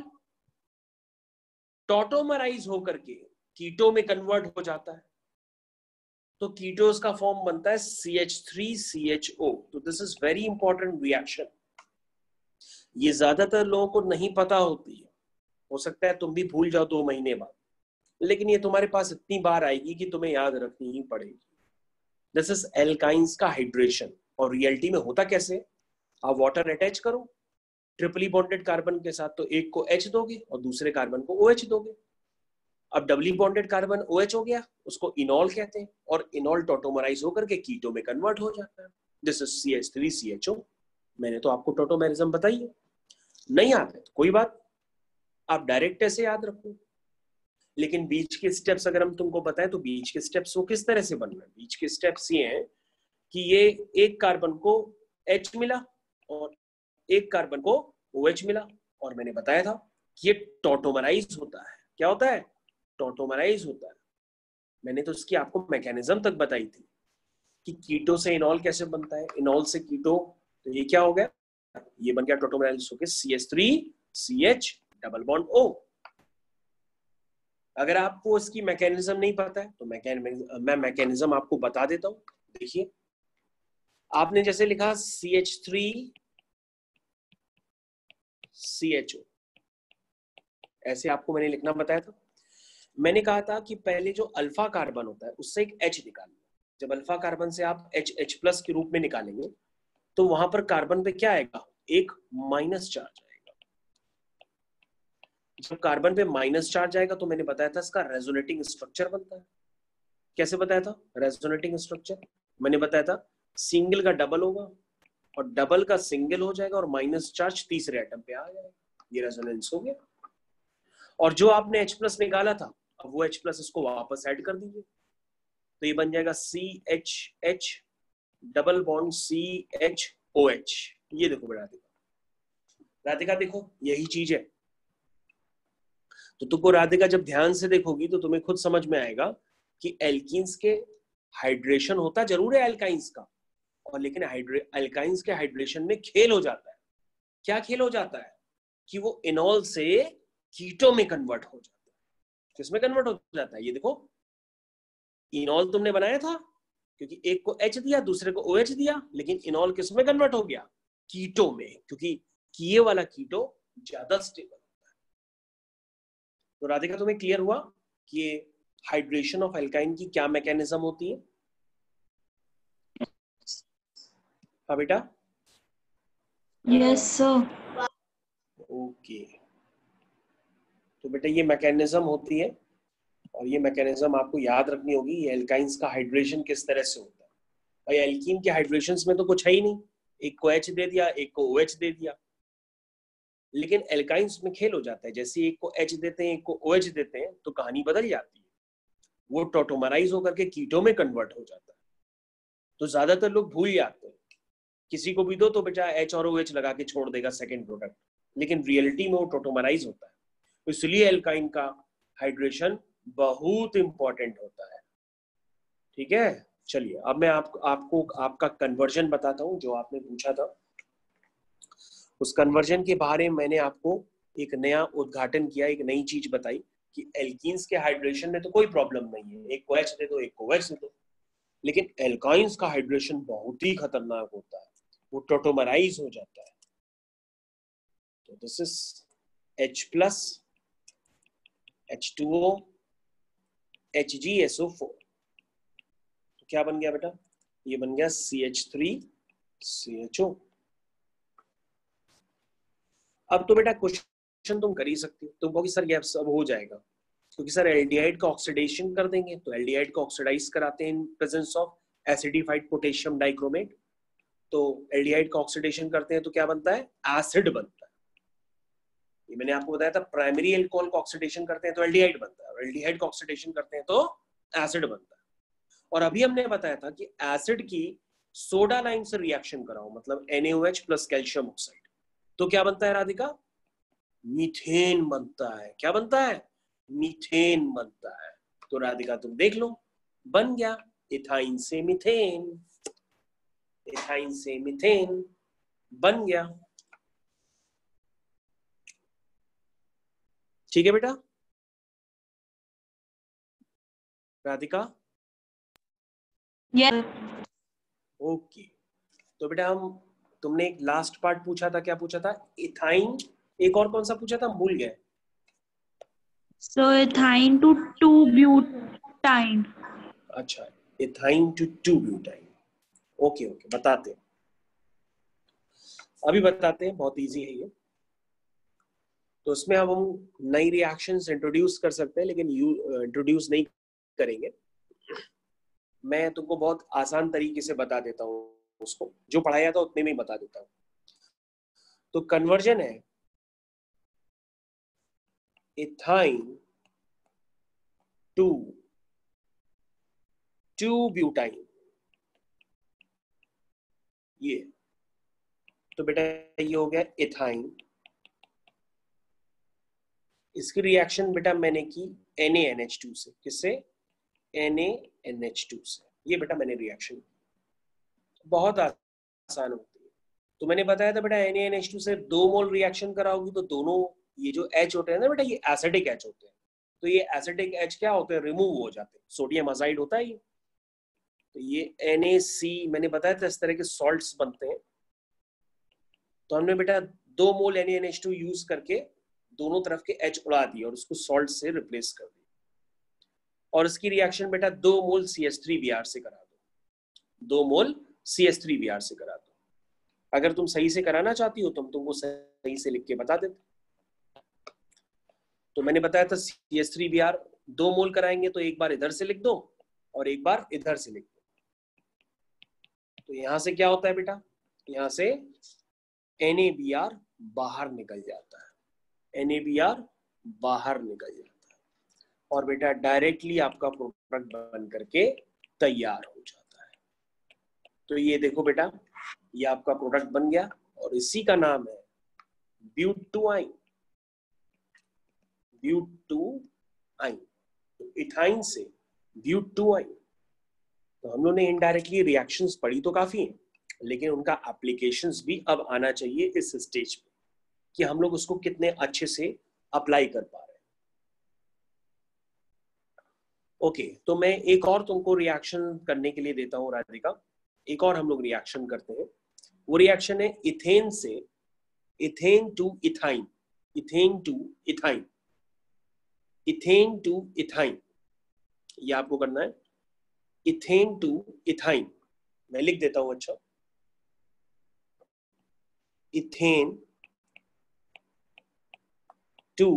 टॉटोमराइज होकर के कीटो में कन्वर्ट हो जाता है। तो कीटोस का फॉर्म बनता है C H three C H O. तो this is very important reaction. ये ज्यादातर लोगों को नहीं पता होती है, हो सकता है तुम भी भूल जाओ दो महीने बाद, लेकिन ये तुम्हारे पास इतनी बार आएगी कि तुम्हें याद रखनी ही पड़ेगी। दिस इज एल्काइंस का हाइड्रेशन। और रियलिटी में होता कैसे? आप वाटर अटैच करो ट्रिपली बॉन्डेड कार्बन के साथ, तो एक को H दोगे और दूसरे कार्बन को OH दोगे। अब डबली बॉन्डेड कार्बन OH हो गया, उसको इनॉल कहते हैं। और इनॉल टॉटोमराइज होकर के कीटो में कन्वर्ट हो जाता है। This is C H three C H O. मैंने तो आपको टॉटोमेरिज्म बताई है, नहीं आता है तो कोई बात, आप डायरेक्ट ऐसे याद रखो। लेकिन बीच के स्टेप्स अगर हम तुमको बताएं तो बीच के स्टेप्स वो किस तरह से बन रहे हैं? बीच के स्टेप्स ये हैं कि ये एक कार्बन को H मिला और एक कार्बन को OH मिला। और मैंने बताया था कि ये टॉटोमराइज होता है। क्या होता है? टॉटोमराइज होता है। मैंने तो इसकी आपको मैकेनिज्म तक बताई थी कि कीटो से इनॉल कैसे बनता है, इनॉल से कीटो। तो ये क्या हो गया? ये बन गया टॉटोमराइज होकर C H three C H double bond O। अगर आपको इसकी मैकेनिज्म नहीं पता है तो मैकेनिज्म मैं मैकेनिज्म आपको बता देता हूं। देखिए, आपने जैसे लिखा C H three C H O, ऐसे आपको मैंने लिखना बताया था। मैंने कहा था कि पहले जो अल्फा कार्बन होता है उससे एक H निकालना। जब अल्फा कार्बन से आप H H प्लस के रूप में निकालेंगे तो वहां पर कार्बन पे क्या आएगा? एक माइनस चार्ज आएगा। जब कार्बन पे माइनस चार्ज आएगा तो मैंने बताया था इसका रेजोनेटिंग स्ट्रक्चर बनता है। कैसे बताया था रेजोनेटिंग स्ट्रक्चर? मैंने बताया था सिंगल का डबल होगा और डबल का सिंगल हो जाएगा और माइनस चार्ज तीसरे एटम पे आ जाएगा। ये रेजोनेंस हो गया। और जो आपने H प्लस निकाला था, अब वो H प्लस इसको वापस ऐड कर दीजिए, तो ये बन जाएगा C H H double bond C H O H. ये देखो राधिका, राधिका देखो यही चीज है। तो तुमको राधिका जब ध्यान से देखोगी तो तुम्हें खुद समझ में आएगा कि एल्कीन्स के हाइड्रेशन होता जरूर है एल्काइंस का, और लेकिन एल्काइंस के हाइड्रेशन में खेल हो जाता है। क्या खेल हो जाता है? कि वो इनॉल से कीटो में कन्वर्ट हो जाता है। किसमें कन्वर्ट हो जाता है? ये देखो, इनॉल तुमने बनाया था क्योंकि एक को H दिया दूसरे को OH दिया, लेकिन इनॉल किस में कन्वर्ट हो गया? कीटो में, क्योंकि किए वाला कीटो ज्यादा स्टेबल होता है। तो राधिका तुम्हें क्लियर हुआ कि हाइड्रेशन ऑफ एल्काइन की क्या मैकेनिज्म होती है? हाँ बेटा, यस सर। ओके। तो बेटा ये मैकेनिज्म होती है और ये मैकेनिज्म आपको याद रखनी होगी। ये एल्काइंस का हाइड्रेशन किस तरह से होता है। भाई एल्कीन के हाइड्रेशंस में तो कुछ है ही नहीं, एक को H दे दिया, एक को OH दे दिया। लेकिन एल्काइंस में खेल हो जाता है, जैसे एक को H देते हैं, एक को OH देते हैं, तो कहानी बदल जाती है, वो टॉटोमराइज होकर के कीटो में कन्वर्ट हो जाता है। तो ज्यादातर लोग भूल जाते हैं, किसी को भी दो तो बेटा H और OH लगा के छोड़ देगा सेकेंड प्रोडक्ट, लेकिन रियलिटी में वो टॉटोमराइज होता है। इसलिए एल्काइन का हाइड्रेशन बहुत इंपॉर्टेंट होता है। ठीक है, चलिए अब मैं आप, आपको आपका कन्वर्जन बताता हूं जो आपने पूछा था। उस कन्वर्जन के बारे में मैंने आपको एक नया उद्घाटन किया, एक नई चीज बताई कि एल्कीन्स के हाइड्रेशन में तो कोई प्रॉब्लम नहीं है, एक को H दे दो, एक को OH दे दो, लेकिन एल्काइंस का हाइड्रेशन बहुत ही खतरनाक होता है, वो टॉटोमराइज हो जाता है। तो this is H plus H two O H G S O four, तो क्या बन गया बेटा, ये बन गया C H three C H O। अब तो बेटा क्वेश्चन तुम कर ही सकते हो, तुम कहोगे सर ये सब हो जाएगा, क्योंकि सर एल्डिहाइड का ऑक्सीडेशन कर देंगे, तो एल्डिहाइड को ऑक्सीडाइज कराते हैं in presence of acidified potassium dichromate. तो एल्डिहाइड का ऑक्सीडेशन करते हैं तो क्या बनता है, एसिड बनता है। ये मैंने आपको बताया था, प्राइमरी एल्कोहल का ऑक्सीडेशन करते हैं तो एल्डिहाइड बनता है, और एल्डिहाइड का ऑक्सीडेशन करते हैं तो एसिड बनता है। और अभी हमने बताया था कि एसिड की सोडा लाइन से रिएक्शन कराओ, मतलब NaOH प्लस कैल्शियम ऑक्साइड, तो क्या बनता है राधिका, मीथेन बनता है। क्या बनता है, मीथेन बनता है। तो राधिका तुम देख लो, बन गया इथाइन से मीथेन, इथाइन से मीथेन बन गया। ठीक है बेटा, राधिका? yes ओके, तो बेटा हम, तुमने एक लास्ट पार्ट पूछा था, क्या पूछा था, इथाइन, एक और कौन सा पूछा था, भूल गए। so ethyne to two butane अच्छा, ethyne to two butyne, okay okay, बताते हैं, अभी बताते हैं, बहुत इजी है ये। तो उसमें अब हम नई रिएक्शंस इंट्रोड्यूस कर सकते हैं, लेकिन यू इंट्रोड्यूस नहीं करेंगे, मैं तुमको बहुत आसान तरीके से बता देता हूँ, उसको जो पढ़ाया था उतने में ही बता देता हूँ। तो कन्वर्जन है इथाइन टू टू ब्यूटाइन, ये तो बेटा ये हो गया इथाइन। इसकी रिएक्शन बेटा मैंने की Na N H टू से, किससे, Na N H टू से, ये बेटा मैंने रिएक्शन, बहुत आसान होती है। तो मैंने बताया था बेटा Na N H टू से दो मोल रिएक्शन कराओगी तो दोनों ये जो H होते हैं ना बेटा, ये एसिडिक H होते हैं, तो ये एसिडिक H क्या होते हैं, रिमूव हो जाते हैं, सोडियम अजाइड होता है ये। तो ये NaC, मैंने बताया था इस तरह के सॉल्ट्स बनते हैं। तो हमने बेटा दो mole Na N H two use करके दोनों तरफ के H उड़ा दिए और उसको सॉल्ट से रिप्लेस कर दिया, और इसकी रिएक्शन बेटा दो mole C H three B R से करा दो, दो mole C H three B R से करा दो। अगर तुम सही से कराना चाहती हो तो हम तुमको सही से लिख के बता देते। तो मैंने बताया था C H three B R दो मोल कराएंगे तो एक बार इधर से लिख दो और एक बार इधर से लिख दो। तो यहां से क्या होता है बेटा, यहां से N A B R बाहर निकल जाता है, N A B R बाहर निकल जाता है, और बेटा डायरेक्टली आपका प्रोडक्ट बन करके तैयार हो जाता है। तो ये देखो बेटा, ये आपका प्रोडक्ट बन गया, और इसी का नाम है ब्यूटाइन, ब्यूटाइन। तो इथाइन से ब्यूटाइन। तो हम लोगों ने इनडायरेक्टली रिएक्शंस पढ़ी तो काफी हैं, लेकिन उनका एप्लीकेशंस भी अब आना चाहिए इस स्टेज पे, कि हम लोग उसको कितने अच्छे से अप्लाई कर पा रहे हैं। ओके okay, तो मैं एक और तुमको रिएक्शन करने के लिए देता हूं राधिका, एक और हम लोग रिएक्शन करते हैं। वो रिएक्शन है इथेन से, ethane to ethyne, ethane to ethyne, ethane to ethyne, ये आपको करना है, इथेन टू इथाइन। मैं लिख देता हूं, अच्छा, इथेन टू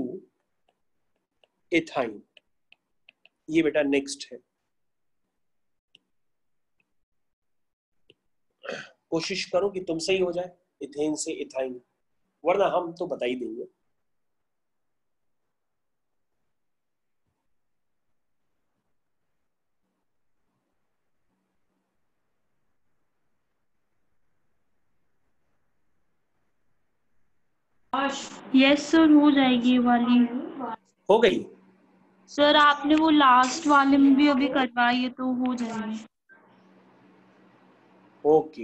इथाइन, ये बेटा नेक्स्ट है। कोशिश करो कि तुमसे ही हो जाए, इथेन से इथाइन, वरना हम तो बता ही देंगे। यस सर, हो जाएगी ये वाली। हो गई सर आपने वो लास्ट वाले में भी अभी करवाई है तो हो जाएगी। ओके।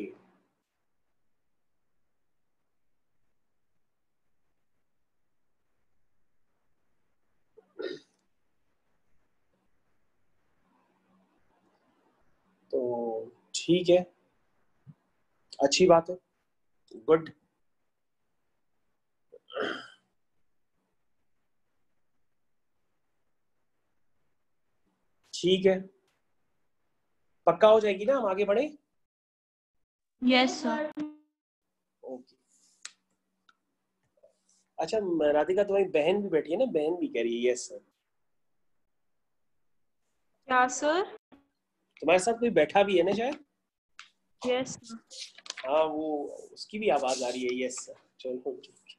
तो ठीक है, अच्छी बात है, गुड। ठीक है, पक्का हो जाएगी ना, हम आगे बढ़े? Yes sir. ओके। अच्छा राधिका, तुम्हारी बहन भी बैठी है ना, बहन भी कह रही है यस सर। क्या सर? तुम्हारे साथ कोई बैठा भी है ना शायद? Yes sir. हाँ, वो उसकी भी आवाज आ रही है यस सर। चलो ठीक।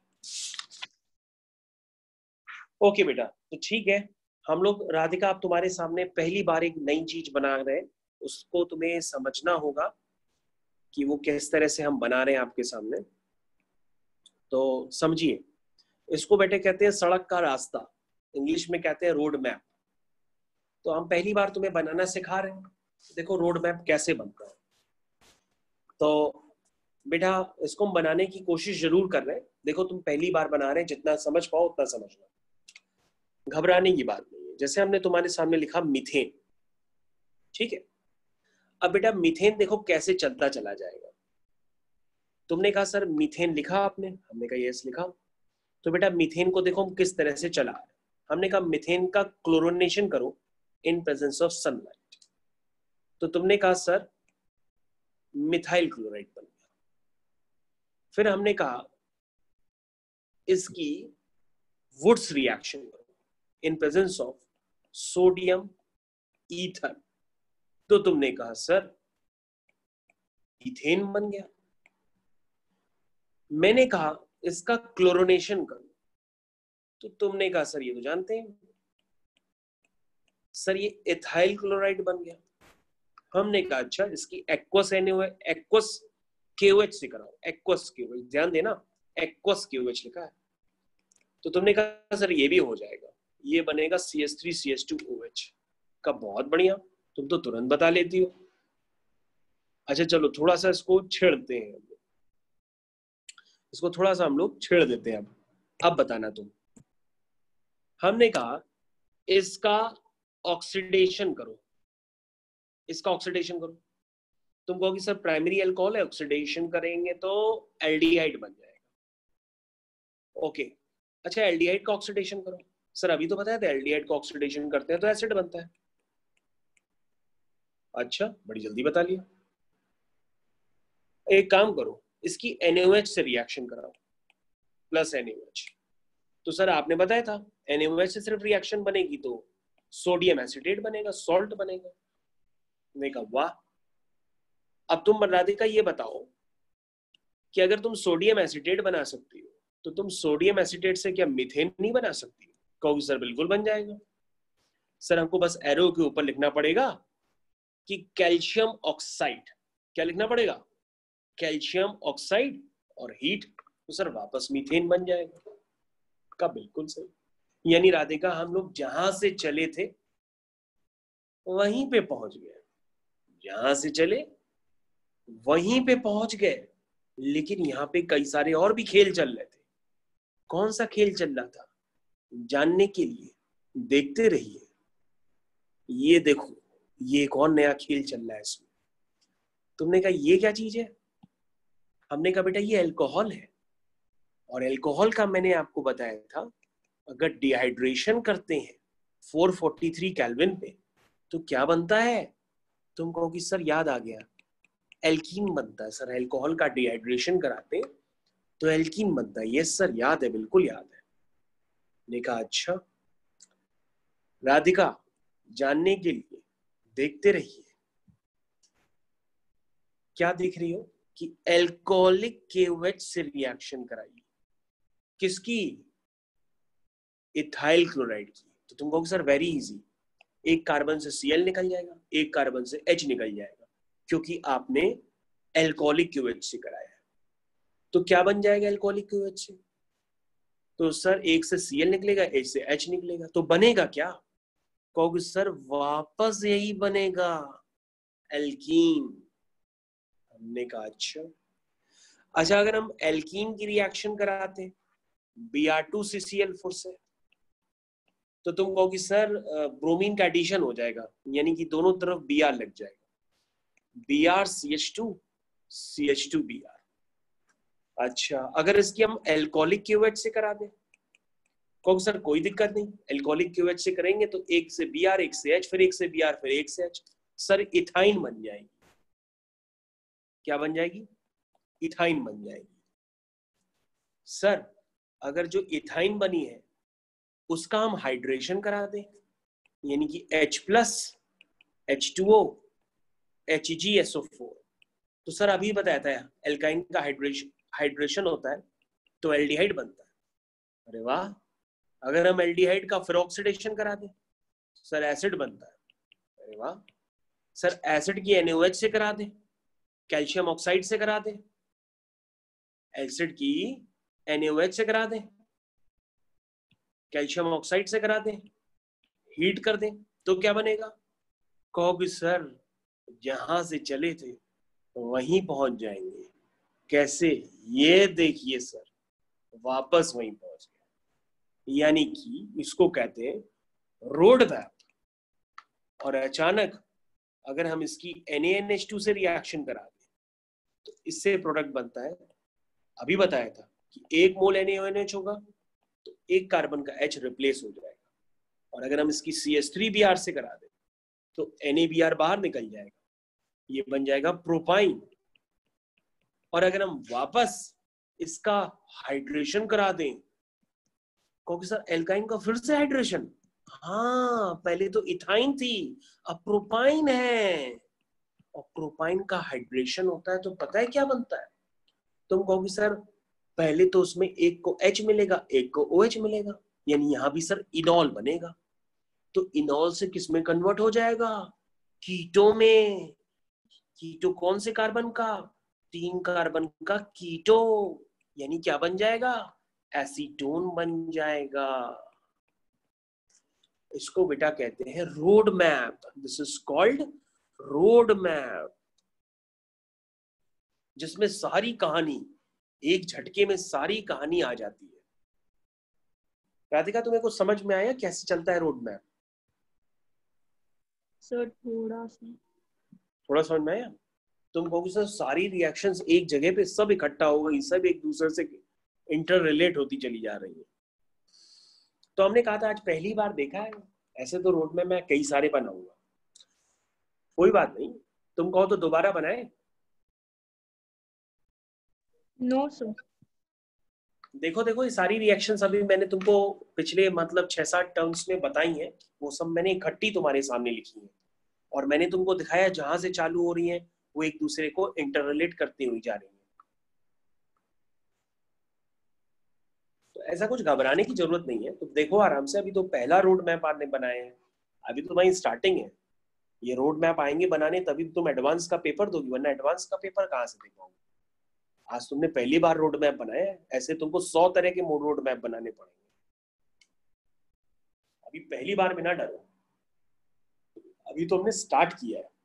ओके बेटा, तो ठीक है, हम लोग, राधिका आप तुम्हारे सामने पहली बार एक नई चीज बना रहे हैं, उसको तुम्हें समझना होगा कि वो किस तरह से हम बना रहे हैं आपके सामने। तो समझिए, इसको बेटे कहते हैं सड़क का रास्ता, इंग्लिश में कहते हैं रोड मैप। तो हम पहली बार तुम्हें बनाना सिखा रहे हैं। देखो रोड मैप कैसे बनता है। तो बेटा इसको हम बनाने की कोशिश जरूर कर रहे हैं। देखो तुम पहली बार बना रहे हैं, जितना समझ पाओ उतना समझना, घबराने की बात नहीं है। जैसे हमने तुम्हारे सामने लिखा मीथेन, ठीक है। अब बेटा मीथेन देखो कैसे चलता चला जाएगा। तुमने कहा सर मीथेन लिखा आपने, हमने कहा यस लिखा। तो बेटा मीथेन को देखो हम किस तरह से चला रहे हैं। हमने कहा मीथेन का क्लोरोनेशन करो इन प्रेजेंस ऑफ सनलाइट। तो तुमने कहा सर मिथाइल क्लोराइड बन गया। फिर हमने कहा इसकी वुड्स रिएक्शन करो in presence of sodium ether. तो तुमने कहा सर इथेन बन गया। मैंने कहा इसका क्लोरोनेशन करो, तो तुमने कहा सर ये तो जानते हैं सर ये एथाइल क्लोराइड बन गया। हमने कहा अच्छा इसकी एक्वस एक्वस केओएच से कराओ, एक्वस केओएच, ध्यान देना एक्वस केओएच लिखा है। तो तुमने कहा सर ये भी हो जाएगा, ये बनेगा C H three C H two O H का। बहुत बढ़िया, तुम तो तुरंत बता लेती हो। अच्छा चलो थोड़ा सा इसको छेड़ते हैं, इसको थोड़ा सा हम लोग छेड़ देते हैं। अब अब बताना तुम। हमने कहा इसका ऑक्सीडेशन करो, इसका ऑक्सीडेशन करो। तुम कहोगे सर प्राइमरी अल्कोहल है, ऑक्सीडेशन करेंगे तो एल्डिहाइड बन जाएगा। ओके, अच्छा एल्डिहाइड का ऑक्सीडेशन करो। सर अभी तो बताया था एल्डिहाइड का ऑक्सीडेशन करते हैं तो एसिड बनता है। अच्छा बड़ी जल्दी बता लिया। एक काम करो, इसकी एन ओ एच से रिएक्शन कराओ, प्लस एन ओ एच। तो सर आपने बताया था एन ओ एच से सिर्फ रिएक्शन बनेगी तो सोडियम एसिटेट बनेगा, सॉल्ट बनेगा। मैंने कहा वाह। अब तुम राधिका ये बताओ कि अगर तुम सोडियम एसिटेट बना सकती हो तो तुम सोडियम एसिटेट से क्या मीथेन नहीं बना सकती? कहोगे सर बिल्कुल बन जाएगा। सर हमको बस एरो के ऊपर लिखना पड़ेगा कि कैल्शियम ऑक्साइड, क्या लिखना पड़ेगा? कैल्शियम ऑक्साइड और हीट, तो सर वापस मीथेन बन जाएगा। का बिल्कुल सही। यानी राधिका हम लोग जहां से चले थे वहीं पे पहुंच गए, जहां से चले वहीं पे पहुंच गए। लेकिन यहाँ पे कई सारे और भी खेल चल रहे थे। कौन सा खेल चल रहा था जानने के लिए देखते रहिए। ये देखो ये एक और नया खेल चल रहा है इसमें। तुमने कहा ये क्या चीज है? हमने कहा बेटा ये अल्कोहल है। और अल्कोहल का मैंने आपको बताया था अगर डिहाइड्रेशन करते हैं चार सौ तैंतालीस केल्विन पे तो क्या बनता है? तुम कहोगी सर याद आ गया, एल्कीन बनता है। सर अल्कोहल का डिहाइड्रेशन कराते हैं तो एल्कीन बनता है। यस सर याद है, बिल्कुल याद है। ने कहा अच्छा राधिका जानने के लिए देखते रहिए। क्या देख रही हो? कि एल्कोहलिक केओएच से रिएक्शन कराइए। किसकी? इथाइल क्लोराइड की। तो तुम कहोगे सर वेरी इजी, एक कार्बन से Cl निकल जाएगा, एक कार्बन से H निकल जाएगा, क्योंकि आपने एल्कोहलिक क्यूएच से कराया है। तो क्या बन जाएगा एल्कोहलिक क्यूएच से? तो सर एक से Cl निकलेगा, एक से H निकलेगा, तो बनेगा क्या? कहोगे सर वापस यही बनेगा, एल्कीन। हमने कहा अच्छा अच्छा अगर हम एल्कीन की रिएक्शन कराते B R two C C L four से, तो तुम कहोगे सर ब्रोमीन का एडिशन हो जाएगा, यानी कि दोनों तरफ बी आर लग जाएगा, B R C H two C H two B R. अच्छा अगर इसकी हम एल्कोहलिक क्यूएच से करा दें, कहोगे सर कोई दिक्कत नहीं, एल्कोहलिक क्यूएच से करेंगे तो एक से बी आर, एक से एच, फिर एक से बी आर, फिर एक से एच, सर इथाइन बन जाएगी। क्या बन जाएगी? इथाइन बन जाएगी। सर अगर जो इथाइन बनी है उसका हम हाइड्रेशन करा दें, यानी कि H plus H two O H G S O four, तो सर अभी बताया था एल्काइन का हाइड्रेशन हाइड्रेशन होता है तो एल्डिहाइड बनता है। अरे वाह, अगर हम एल्डिहाइड का फिर ऑक्सीडेशन करा दें, सर एसिड बनता है। अरे वाह, सर एसिड की एन ए ओ एच से करा दें, कैल्शियम ऑक्साइड से करा दें, एसिड की एन ए ओ एच से करा दें, कैल्शियम ऑक्साइड से करा दें, हीट कर दें, तो क्या बनेगा? कहोगे सर जहां से चले थे वहीं पहुंच जाएंगे। कैसे? ये देखिए सर, वापस वहीं पहुंच गए, यानी कि इसको कहते हैं रोड मैप। और अचानक अगर हम इसकी N A N H two से रिएक्शन करा दें तो इससे प्रोडक्ट बनता है, अभी बताया था कि एक mole N A N H होगा तो एक कार्बन का H रिप्लेस हो जाएगा, और अगर हम इसकी C H three B R से करा दें तो एन ए बी आर बाहर निकल जाएगा, ये बन जाएगा प्रोपाइन। और अगर हम वापस इसका हाइड्रेशन करा दें, क्योंकि सर एल्काइन का फिर से हाइड्रेशन, हाँ पहले तो इथाइन थी अब प्रोपाइन है, और प्रोपाइन का हाइड्रेशन होता है तो पता है क्या बनता है? तुम कहोगे सर पहले तो उसमें एक को H मिलेगा, एक को OH मिलेगा, यानी यहां भी सर इनॉल बनेगा, तो इनॉल से किस में कन्वर्ट हो जाएगा? कीटो में। कीटो कौन से कार्बन का? तीन कार्बन का कीटो, यानी क्या बन जाएगा? एसीटोन बन जाएगा। इसको बेटा कहते हैं road map, this is called road map, जिसमें सारी कहानी एक झटके में सारी कहानी आ जाती है। राधिका तुम्हें कुछ समझ में आया कैसे चलता है रोड मैप? सर थोड़ा सा थोड़ा समझ में आया? तुम कहोगे सर सारी रिएक्शंस एक जगह पे सब इकट्ठा हो गई, सब एक दूसरे से इंटर रिलेट होती चली जा रही है। तो हमने कहा था आज पहली बार देखा है, ऐसे तो रोड मैप मैं कई सारे बनाऊंगा, कोई बात नहीं, तुम कहो तो दोबारा बनाए। No sir. देखो देखो ये सारी रिएक्शंस अभी मैंने तुमको पिछले मतलब छह सात टर्म्स में बताई हैं, वो सब मैंने इकट्ठी तुम्हारे सामने लिखी है, और मैंने तुमको दिखाया जहां से चालू हो रही है वो एक दूसरे को इंटररिलेट करती हुई जा रही है। तो ऐसा कुछ घबराने की जरूरत नहीं है, तो देखो आराम से, अभी तो पहला रोड मैप आपने बनाया है, अभी तो तुम्हारी स्टार्टिंग है, ये रोड मैप आएंगे बनाने तभी तुम एडवांस का पेपर दोगी, वरना एडवांस का पेपर कहाँ से दे पाओगे? आज तुमने पहली बार रोड मैप बनाया है, ऐसे तुमको सौ तरह के रोड मैप बनाने पड़ेंगे, अभी पहली बार में ना डरो, अभी तो हमने स्टार्ट किया है।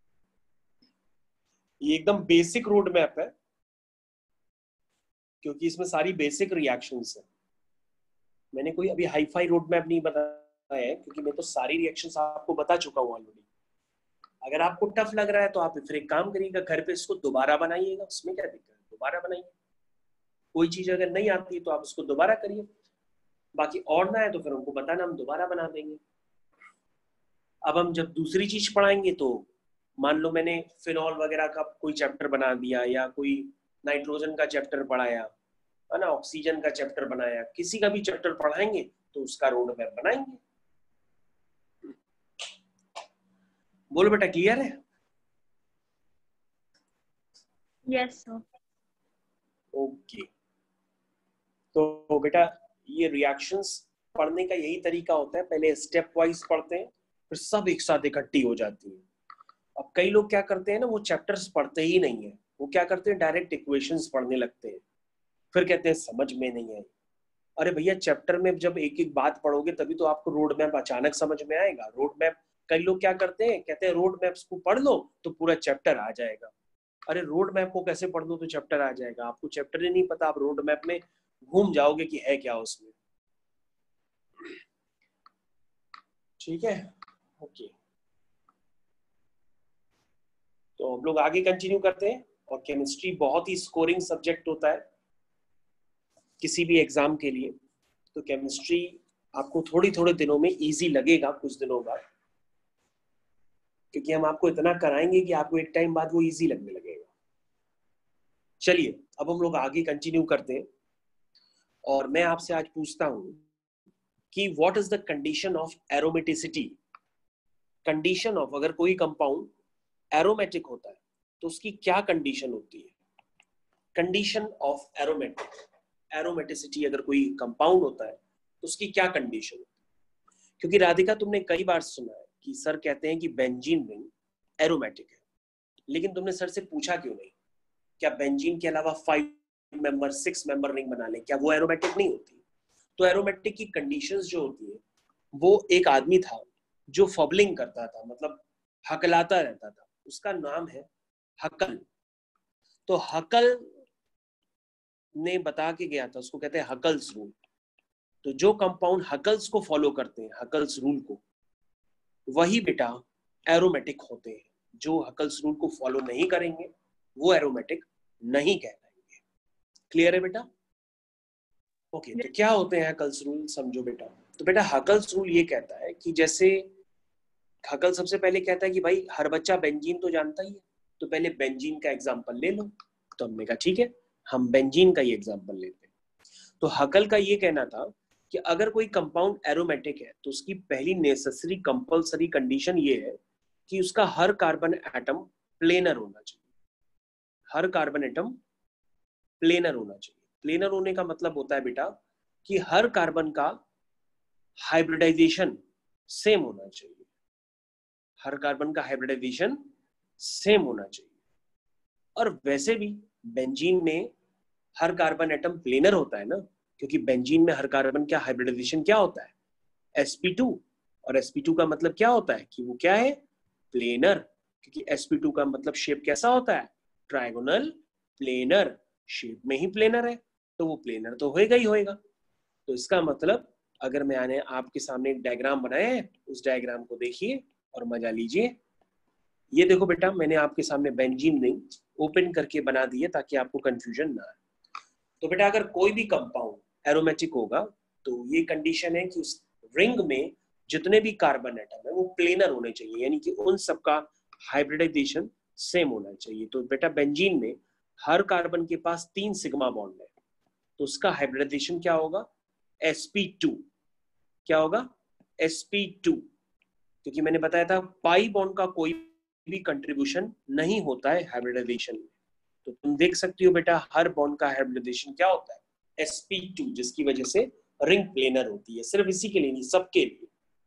ये एकदम बेसिक रोड मैप है क्योंकि इसमें सारी बेसिक रिएक्शंस है, मैंने कोई अभी हाई फाई रोड मैप नहीं बताया है क्योंकि मैं तो सारी रिएक्शंस आपको बता चुका हूँ ऑलरेडी। अगर आपको टफ लग रहा है तो आप फिर एक काम करिएगा, घर पे इसको दोबारा बनाइएगा, उसमें क्या दिक्कत है, दोबारा बनाइए, कोई चीज अगर नहीं आती है तो आप उसको दोबारा करिए, बाकी और ना है तो फिर हमको बताना, हम दोबारा बना देंगे। अब हम जब दूसरी चीज पढ़ाएंगे तो मान लो मैंने फिनॉल वगैरह का कोई चैप्टर बना दिया, या कोई नाइट्रोजन का चैप्टर पढ़ाया है ना, ऑक्सीजन का चैप्टर बनाया, किसी का भी चैप्टर पढ़ाएंगे तो उसका रोड मैप बनाएंगे। बोलो बेटा क्लियर है? Yes sir. ओके, तो बेटा ये रिएक्शंस पढ़ने का यही तरीका होता है, पहले स्टेप वाइज पढ़ते हैं फिर सब एक साथ इकट्ठी हो जाती है। अब कई लोग क्या करते हैं ना, वो चैप्टर्स पढ़ते ही नहीं है, वो क्या करते हैं डायरेक्ट इक्वेशंस पढ़ने लगते हैं, फिर कहते हैं समझ में नहीं आई। अरे भैया चैप्टर में जब एक एक बात पढ़ोगे तभी तो आपको रोड मैप अचानक समझ में आएगा। रोड मैप कई लोग क्या करते हैं, कहते हैं रोड मैप्स को पढ़ लो तो पूरा चैप्टर आ जाएगा। अरे रोड मैप को कैसे पढ़ लो तो चैप्टर आ जाएगा? आपको चैप्टर ही नहीं पता, आप रोड मैप में घूम जाओगे कि है क्या उसमें। ठीक है, ओके, तो हम लोग आगे कंटिन्यू करते हैं। और केमिस्ट्री बहुत ही स्कोरिंग सब्जेक्ट होता है किसी भी एग्जाम के लिए, तो केमिस्ट्री आपको थोड़ी थोड़े दिनों में इजी लगेगा कुछ दिनों बाद, क्योंकि हम आपको इतना कराएंगे कि आपको एक टाइम बाद वो इजी लगने लगेगा। चलिए अब हम लोग आगे कंटिन्यू करते हैं, और मैं आपसे आज पूछता हूं कि what is the condition of aromaticity. Condition of, अगर कोई कंपाउंड एरोमेटिक होता है तो उसकी क्या कंडीशन होती है? कंडीशन ऑफ एरोमेटिक, एरोमेटिसिटी अगर कोई कंपाउंड होता है तो उसकी क्या कंडीशन होती है? क्योंकि राधिका तुमने कई बार सुना है कि सर कहते हैं कि बेंजीन रिंग एरोमेटिक है, लेकिन तुमने सर से पूछा क्यों नहीं क्या बेंजीन के अलावा five member six member ring बना लें, क्या वो एरोमेटिक नहीं होती? तो एरोमेटिक की कंडीशंस जो होती है, वो एक आदमी था जो फबलिंग करता था, मतलब हकलाता रहता था, उसका नाम है हकल। तो हकल ने बता के गया था, उसको कहते हैं हकल्स रूल। तो जो कंपाउंड हकल्स को फॉलो करते हैं, हकल्स रूल को, वही बेटा एरोमेटिक होते हैं। जो हकल्स रूल को फॉलो नहीं करेंगे वो एरोमेटिक नहीं कहलाएंगे। क्लियर है बेटा? ओके okay, तो क्या होते हैं हकल्स रूल, समझो बेटा। तो बेटा हकल्स रूल ये कहता है कि जैसे हकल सबसे पहले कहता है कि भाई हर बच्चा बेंजीन तो जानता ही है, तो पहले बेंजीन का एग्जांपल ले लो। तो हमने कहा ठीक है, हम बेंजीन का ही एग्जांपल लेते हैं। तो हकल का ये कहना था कि अगर कोई कंपाउंड एरोमेटिक है तो उसकी पहली नेसेसरी कंपल्सरी कंडीशन ये है कि उसका हर कार्बन एटम प्लेनर होना चाहिए। हर कार्बन एटम प्लेनर होना चाहिए। प्लेनर होने का मतलब होता है बेटा कि हर कार्बन का हाइब्रिडाइजेशन सेम होना चाहिए। हर कार्बन का हाइब्रिडाइजेशन सेम होना चाहिए। और वैसे भी बेंजीन में हर कार्बन एटम प्लेनर होता है ना, क्योंकि बेंजीन में हर कार्बन का हाइब्रिडाइजेशन क्या होता है? S P two. और एस पी टू का मतलब क्या होता है कि वो क्या है? प्लेनर। क्योंकि एस पी टू का मतलब शेप कैसा होता है? Trigonal planar. शेप में ही प्लेनर है तो वो प्लेनर तो होएगा ही होएगा। तो इसका मतलब अगर मैंने आपके सामने एक डायग्राम बनाया है, उस डायग्राम को देखिए और मजा लीजिए। ये देखो बेटा, मैंने आपके सामने बेंजीन रिंग ओपन करके बना दी है ताकि आपको कंफ्यूजन ना आए। तो बेटा अगर कोई भी कंपाउंड एरोमेटिक होगा तो ये कंडीशन है कि उस रिंग में जितने भी कार्बन एटम है वो प्लेनर होने चाहिए, यानी कि उन सबका हाइब्रिडाइजेशन सेम होना चाहिए। तो बेटा बेंजीन में हर कार्बन के पास तीन सिग्मा बॉन्ड है, तो उसका हाइब्रिडाइजेशन क्या होगा? S P two. क्या होगा? S P two. क्योंकि मैंने बताया था पाई बॉन्ड का कोई भी कंट्रीब्यूशन नहीं होता है हाइब्रिडाइजेशन में। तो तुम देख सकती हो बेटा हर बॉन्ड का हाइब्रिडाइजेशन क्या होता है? एस पी टू, जिसकी वजह से रिंग प्लेनर होती है। सिर्फ इसी के लिए नहीं, सबके लिए।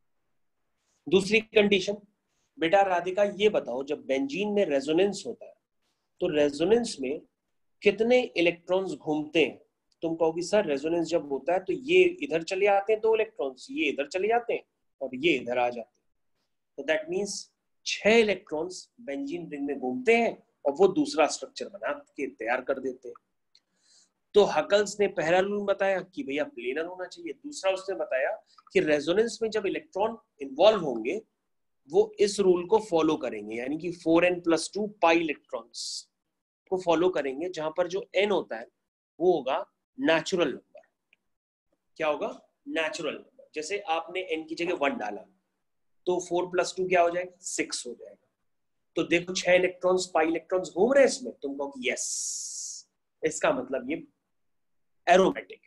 दूसरी कंडीशन बेटा राधिका ये बताओ, जब बेंजीन में रेजोनेंस होता है तो रेजोनेंस में कितने इलेक्ट्रॉन्स घूमते हैं? तुम कहोगी सर रेजोनेंस जब होता है तो ये इधर चले आते हैं दो इलेक्ट्रॉन्स, ये इधर चले जाते हैं और ये इधर आ जाते हैं। तो दैट मीन्स छह इलेक्ट्रॉन्स बेंजीन रिंग में घूमते हैं और वो दूसरा स्ट्रक्चर बना के तैयार कर देते हैं। तो हकल्स ने पहला रूल बताया कि भैया प्लेनर होना चाहिए। दूसरा उसने बताया कि रेजोनेंस में जब इलेक्ट्रॉन इन्वॉल्व होंगे वो इस रूल को फॉलो करेंगे, यानी कि four N plus two pi electrons को फॉलो करेंगे, जहां पर जो एन होता है वो होगा नेचुरल नंबर। क्या होगा? Natural number. जैसे आपने एन की जगह वन डाला तो फोर प्लस टू क्या हो जाएगा? सिक्स हो जाएगा। तो देखो छह इलेक्ट्रॉन्स पाई इलेक्ट्रॉन्स घूम रहे हैं इसमें, तुम कहो यस, इसका मतलब ये एरोमेटिक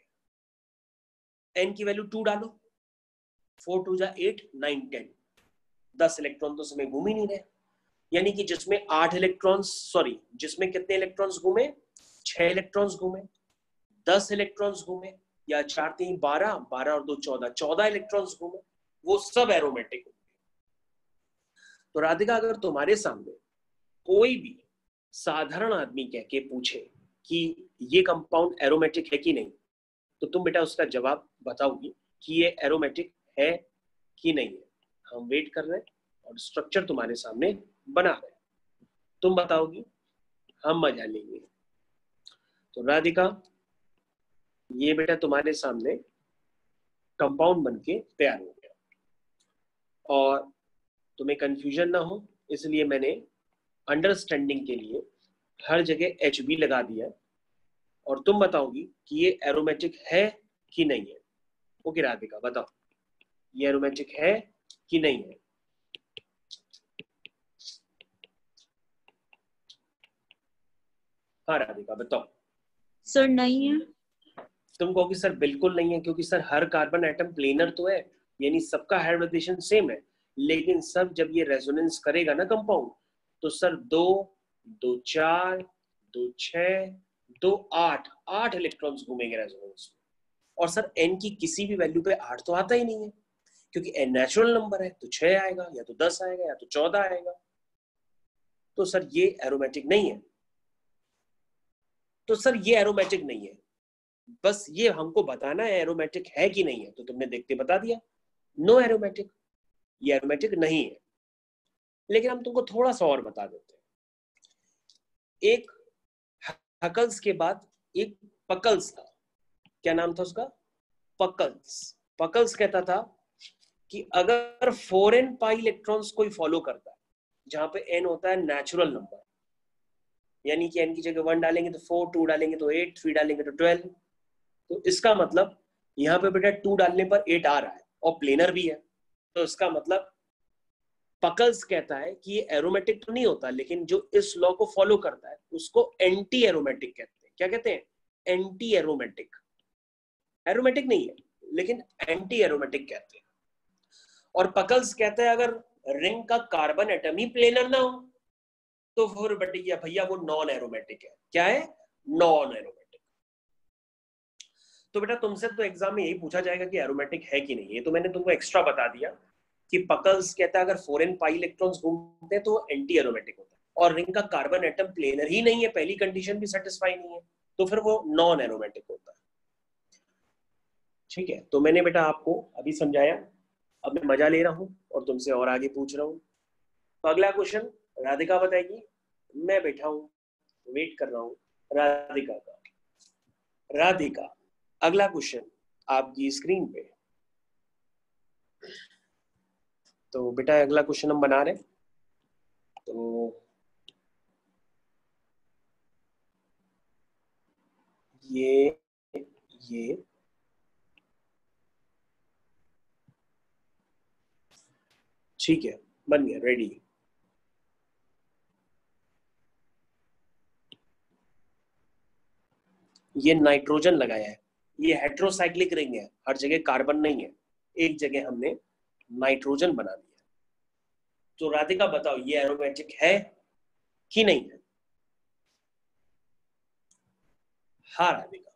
है। एन की वैल्यू टू डालो, फोर टू जा एट, नाइन टेन, दस इलेक्ट्रॉन तो इसमें घूम ही नहीं रहे। यानी कि जिसमें आठ इलेक्ट्रॉन्स सॉरी जिसमें कितने इलेक्ट्रॉन्स घूमे, छह इलेक्ट्रॉन्स घूमे, दस इलेक्ट्रॉन्स घूमे, या चार तीन बारह, बारह और दो चौदह, चौदह इलेक्ट्रॉन्स घूमे, वो सब एरोमेटिक। तो राधिका अगर तुम्हारे सामने कोई भी साधारण आदमी कह के पूछे कि ये कंपाउंड एरोमेटिक है कि नहीं, तो तुम बेटा उसका जवाब बताओगी कि ये एरोमेटिक है कि नहीं है। हम वेट कर रहे हैं और स्ट्रक्चर तुम्हारे सामने बना रहे हैं, तुम बताओगी, हम मजा लेंगे। तो राधिका ये बेटा तुम्हारे सामने कंपाउंड बनके तैयार हो गया, और तुम्हें कंफ्यूजन ना हो इसलिए मैंने अंडरस्टैंडिंग के लिए हर जगह एच बी लगा दिया, और तुम बताओगी कि ये एरोमेटिक है कि नहीं है। ओके राधिका बताओ, ये एरोमेटिक है कि नहीं है? हाँ राधिका बताओ। सर नहीं है। तुम कहोगी सर बिल्कुल नहीं है, क्योंकि सर हर कार्बन एटम प्लेनर तो है, यानी सबका हाइब्रिडेशन सेम है, लेकिन सब जब ये रेजोनेंस करेगा ना कंपाउंड, तो सर दो दो चार दो छह दो आठ आठ इलेक्ट्रॉन्स घूमेंगे रेजोनेंस में। और सर एन की किसी भी वैल्यू पे आठ तो आता ही नहीं है, क्योंकि एन नेचुरल नंबर है, तो छह आएगा या तो दस आएगा या तो चौदह आएगा। तो सर ये एरोमेटिक नहीं है। तो सर ये एरोमेटिक नहीं है, बस ये हमको बताना है एरोमेटिक है कि नहीं है, तो तुमने देखते बता दिया नो एरोमेटिक, ये एरोमेटिक नहीं है। लेकिन हम तुमको थोड़ा सा और बता देते हैं। एक हकल्स के बाद एक पकल्स था, क्या नाम था उसका? पकल्स। पकल्स कहता था कि अगर फोर एन पाई इलेक्ट्रॉन्स कोई फॉलो करता है, जहां पे एन होता है नेचुरल नंबर, यानी कि एन की जगह वन डालेंगे तो फोर, टू डालेंगे तो एट, थ्री डालेंगे तो ट्वेल्व, तो इसका मतलब यहाँ पे बेटा टू डालने पर एट आ रहा है और प्लेनर भी है, तो इसका मतलब पकल्स कहता है कि ये एरोमेटिक तो नहीं होता, लेकिन जो इस लॉ को फॉलो करता है उसको एंटी एरोमेटिक कहते हैं। क्या कहते हैं? Anti aromatic. एरोमेटिक नहीं है लेकिन एंटी एरोमेटिक कहते हैं। और पकल्स कहता है अगर रिंग का कार्बन एटम ही प्लेनर ना हो तो फिर बेटा भैया वो नॉन एरोमेटिक है। क्या है? Non aromatic. तो बेटा तुमसे तो एग्जाम में यही पूछा जाएगा कि एरोमेटिक है कि नहीं, ये तो मैंने तुमको एक्स्ट्रा बता दिया कि पकल्स कहता है अगर फोर एन पाई इलेक्ट्रॉन्स घूमते हैं तो वो एंटी एरोमेटिक होता है, और रिंग का कार्बन एटम प्लेनर ही नहीं है, पहली कंडीशन भी सेटिस्फाई नहीं है, तो फिर वो नॉन एरोमेटिक होता है। ठीक है, तो मैंने बेटा आपको अभी समझाया, अब मैं मजा ले रहा हूं और तुमसे और आगे पूछ रहा हूं। तो अगला क्वेश्चन राधिका बताएगी, मैं बैठा हूं वेट कर रहा हूं राधिका का। राधिका अगला क्वेश्चन आपकी स्क्रीन पे। तो बेटा अगला क्वेश्चन हम बना रहे हैं, तो ये ये ठीक है, बन गया, रेडी। ये नाइट्रोजन लगाया है, ये हेट्रोसाइक्लिक रिंग है, हर जगह कार्बन नहीं है, एक जगह हमने नाइट्रोजन बना दिया। तो राधिका बताओ ये एरोमेटिक है कि नहीं है? हाँ राधिका।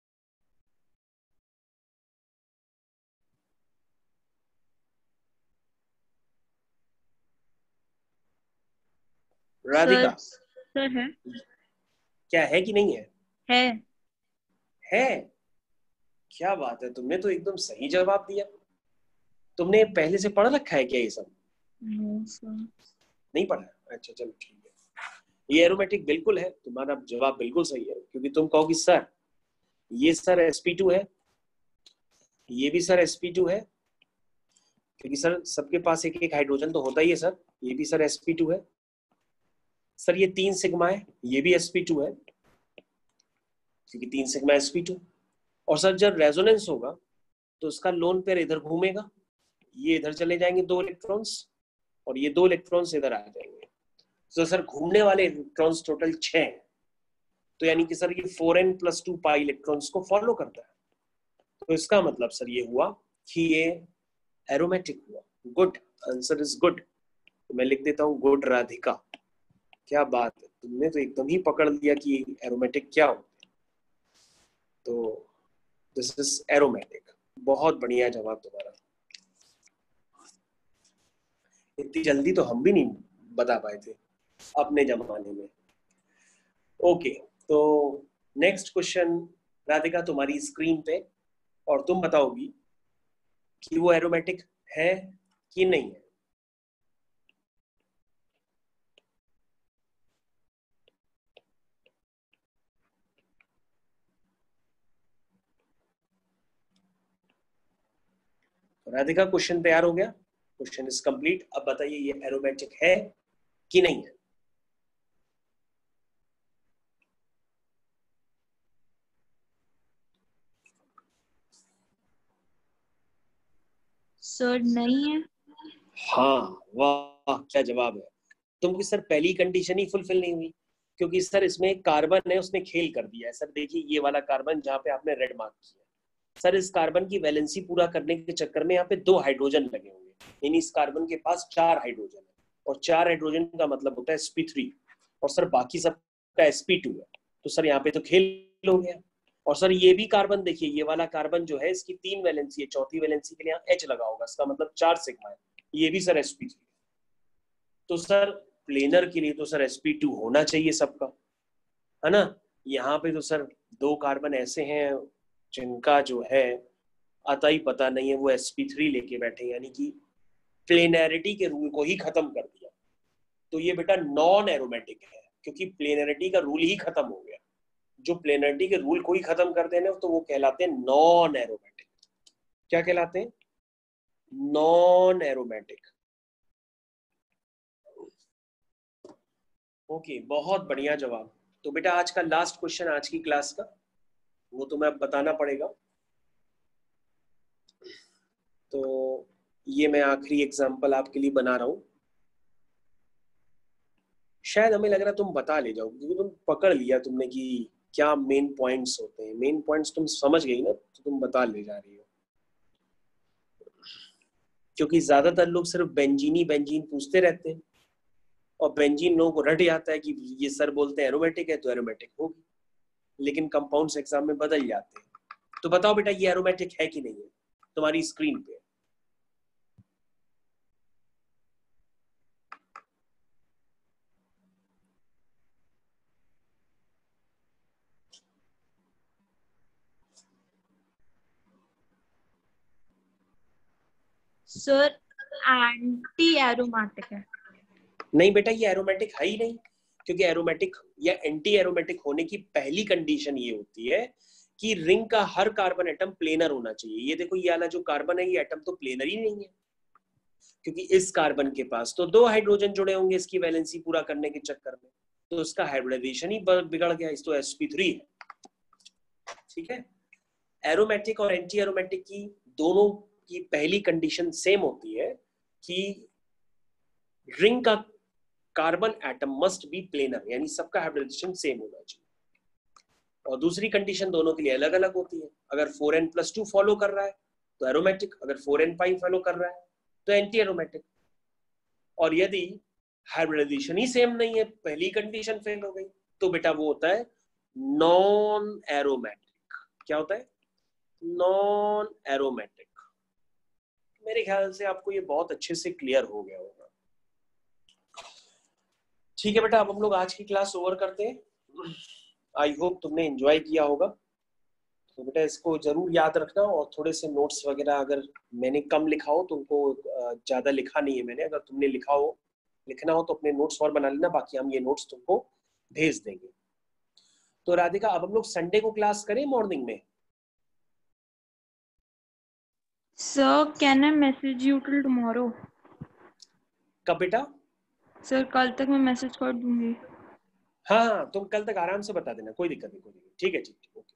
राधिका सर, सर है। क्या है कि नहीं है? है। है। क्या बात है, तुमने तो एकदम सही जवाब दिया। तुमने पहले से पढ़ रखा है क्या ये सब? No sir. नहीं पढ़ा? अच्छा चलो ठीक है, ये एरोमेटिक बिल्कुल है, तुम्हारा जवाब बिल्कुल सही है, क्योंकि तुम कहोगी सर ये सर एस पी टू है, ये भी सर एस पी टू है, क्योंकि सर सबके पास एक एक हाइड्रोजन तो होता ही है सर, ये भी सर एस पी टू है, सर ये तीन सिग्मा है, ये भी एस पी टू है, क्योंकि तीन सिग्मा एस पी टू। और सर जब रेजोनेंस होगा तो उसका लोन पेयर इधर घूमेगा, ये इधर चले जाएंगे दो इलेक्ट्रॉन्स, और ये दो इलेक्ट्रॉन्स इधर आ जाएंगे, तो सर घूमने वाले इलेक्ट्रॉन्स टोटल छह हैं, तो यानी कि सर ये four N plus two pi electrons को फॉलो करता है। तो इसका मतलब सर ये हुआ कि ये एरोमेटिक हुआ। Good, answer is good. तो मैं लिख देता हूं गुड राधिका। क्या बात है, तुमने तो एकदम ही पकड़ लिया कि एरोमेटिक क्या होता है। तो दिस इज एरोमेटिक। बहुत बढ़िया जवाब तुम्हारा। इतनी जल्दी तो हम भी नहीं बता पाए थे अपने जमाने में। ओके, तो नेक्स्ट क्वेश्चन राधिका तुम्हारी स्क्रीन पे, और तुम बताओगी कि वो एरोमेटिक है कि नहीं है। राधिका क्वेश्चन तैयार हो गया? Question is complete. अब बताइए ये एरोमेटिक है कि नहीं है। सर नहीं है। हाँ, वाह क्या जवाब है। तुमकी सर पहली कंडीशन ही फुलफिल नहीं हुई, क्योंकि सर इसमें कार्बन है, उसने खेल कर दिया है। सर देखिए ये वाला कार्बन जहाँ पे आपने रेड मार्क किया, सर इस कार्बन की वैलेंसी पूरा करने के चक्कर में यहाँ पे दो हाइड्रोजन लगे होंगे, यानी इस कार्बन के पास चार हाइड्रोजन है, और चार हाइड्रोजन का मतलब होता है एस पी थ्री, और सर बाकी सब का एस पी टू है। तो सर यहाँ पे तो खेल हो गया। और सर ये भी कार्बन देखिए, ये वाला कार्बन जो है इसकी तीन वैलेंसी है, चौथी वैलेंसी के लिए यहाँ एच लगा होगा, इसका मतलब चार सिग्मा है, ये भी सर एस पी थ्री। तो सर प्लेनर के लिए तो सर एस पी टू होना चाहिए सबका, है ना। यहाँ पे तो सर दो कार्बन ऐसे हैं जिनका जो है आता ही पता नहीं है, वो एस पी थ्री लेके बैठे, यानी कि प्लेनैरिटी के रूल को ही खत्म कर दिया। तो ये बेटा नॉन एरोमेटिक है, क्योंकि प्लेनैरिटी का रूल ही खत्म हो गया। जो प्लेनैरिटी के रूल को ही खत्म कर देना तो वो कहलाते हैं नॉन एरोमेटिक। क्या कहलाते हैं? Non aromatic. ओके, बहुत बढ़िया जवाब। तो बेटा आज का लास्ट क्वेश्चन आज की क्लास का, वो तुम्हें अब बताना पड़ेगा। तो ये मैं आखिरी एग्जांपल आपके लिए बना रहा हूं। शायद हमें लग रहा है तुम बता ले जाओ, क्योंकि तुम पकड़ लिया तुमने कि क्या मेन पॉइंट्स होते हैं। मेन पॉइंट्स तुम समझ गई ना, तो तुम बता ले जा रही हो। क्योंकि ज्यादातर लोग सिर्फ बेंजीनी बेंजीन पूछते रहते हैं, और बेंजीन लोगों को रट जाता है कि ये सर बोलते हैं एरोमेटिक है तो एरोमेटिक होगी, लेकिन कंपाउंड्स एग्जाम में बदल जाते हैं। तो बताओ बेटा ये एरोमेटिक है कि नहीं है तुम्हारी स्क्रीन पे। सर एंटी एरोमेटिक है। नहीं बेटा ये एरोमेटिक है ही नहीं, क्योंकि एरोमेटिक या एंटी एरोमेटिक होने की पहली कंडीशन ये होती है कि रिंग का हर कार्बन एटम प्लेनर होना चाहिए। ये देखो ये वाला जो कार्बन है ये एटम तो प्लेनर ही नहीं है, क्योंकि इस कार्बन के पास तो दो हाइड्रोजन जुड़े होंगे इसकी वैलेंसी पूरा करने के चक्कर में, तो इसका हाइब्रिडाइजेशन ही बिगड़ गया, इस तो एस पी थ्री है। ठीक है, एरोमेटिक और एंटी एरोमेटिक की दोनों की पहली कंडीशन सेम होती है कि रिंग का carbon atom must be planar, यानी सबका हाइब्रिडाइजेशन सेम होना चाहिए। और दूसरी कंडीशन दोनों के लिए अलग अलग होती है। अगर four N plus two follow कर रहा है तो एरोमेटिक, अगर फोर एन फाइव फॉलो कर रहा है तो एंटी एरोमेटिक। और यदि हाइब्रिडाइजेशन ही सेम नहीं है, पहली कंडीशन फेल हो गई, तो बेटा वो होता है नॉन एरोमेटिक। क्या होता है? Non aromatic. मेरे ख्याल से आपको ये बहुत अच्छे से क्लियर हो गया होगा। ठीक है बेटा, अब हम लोग आज की क्लास ओवर करते हैं। आई होप तुमने एंजॉय किया होगा। तो बेटा इसको जरूर याद रखना, और थोड़े से नोट्स वगैरह अगर मैंने कम लिखा हो, तुमको ज्यादा लिखा नहीं है मैंने, अगर तुमने लिखा हो लिखना हो तो अपने नोट्स और बना लेना, बाकी हम ये नोट्स तुमको भेज देंगे। तो राधिका अब हम लोग संडे को क्लास करें मॉर्निंग में? Sir can I message you till tomorrow? कब बेटा? सर कल तक मैं मैसेज कर दूंगी। हाँ हाँ, तुम कल तक आराम से बता देना, कोई दिक्कत नहीं, कोई दिक्कत। ठीक है, ठीक है, ओके।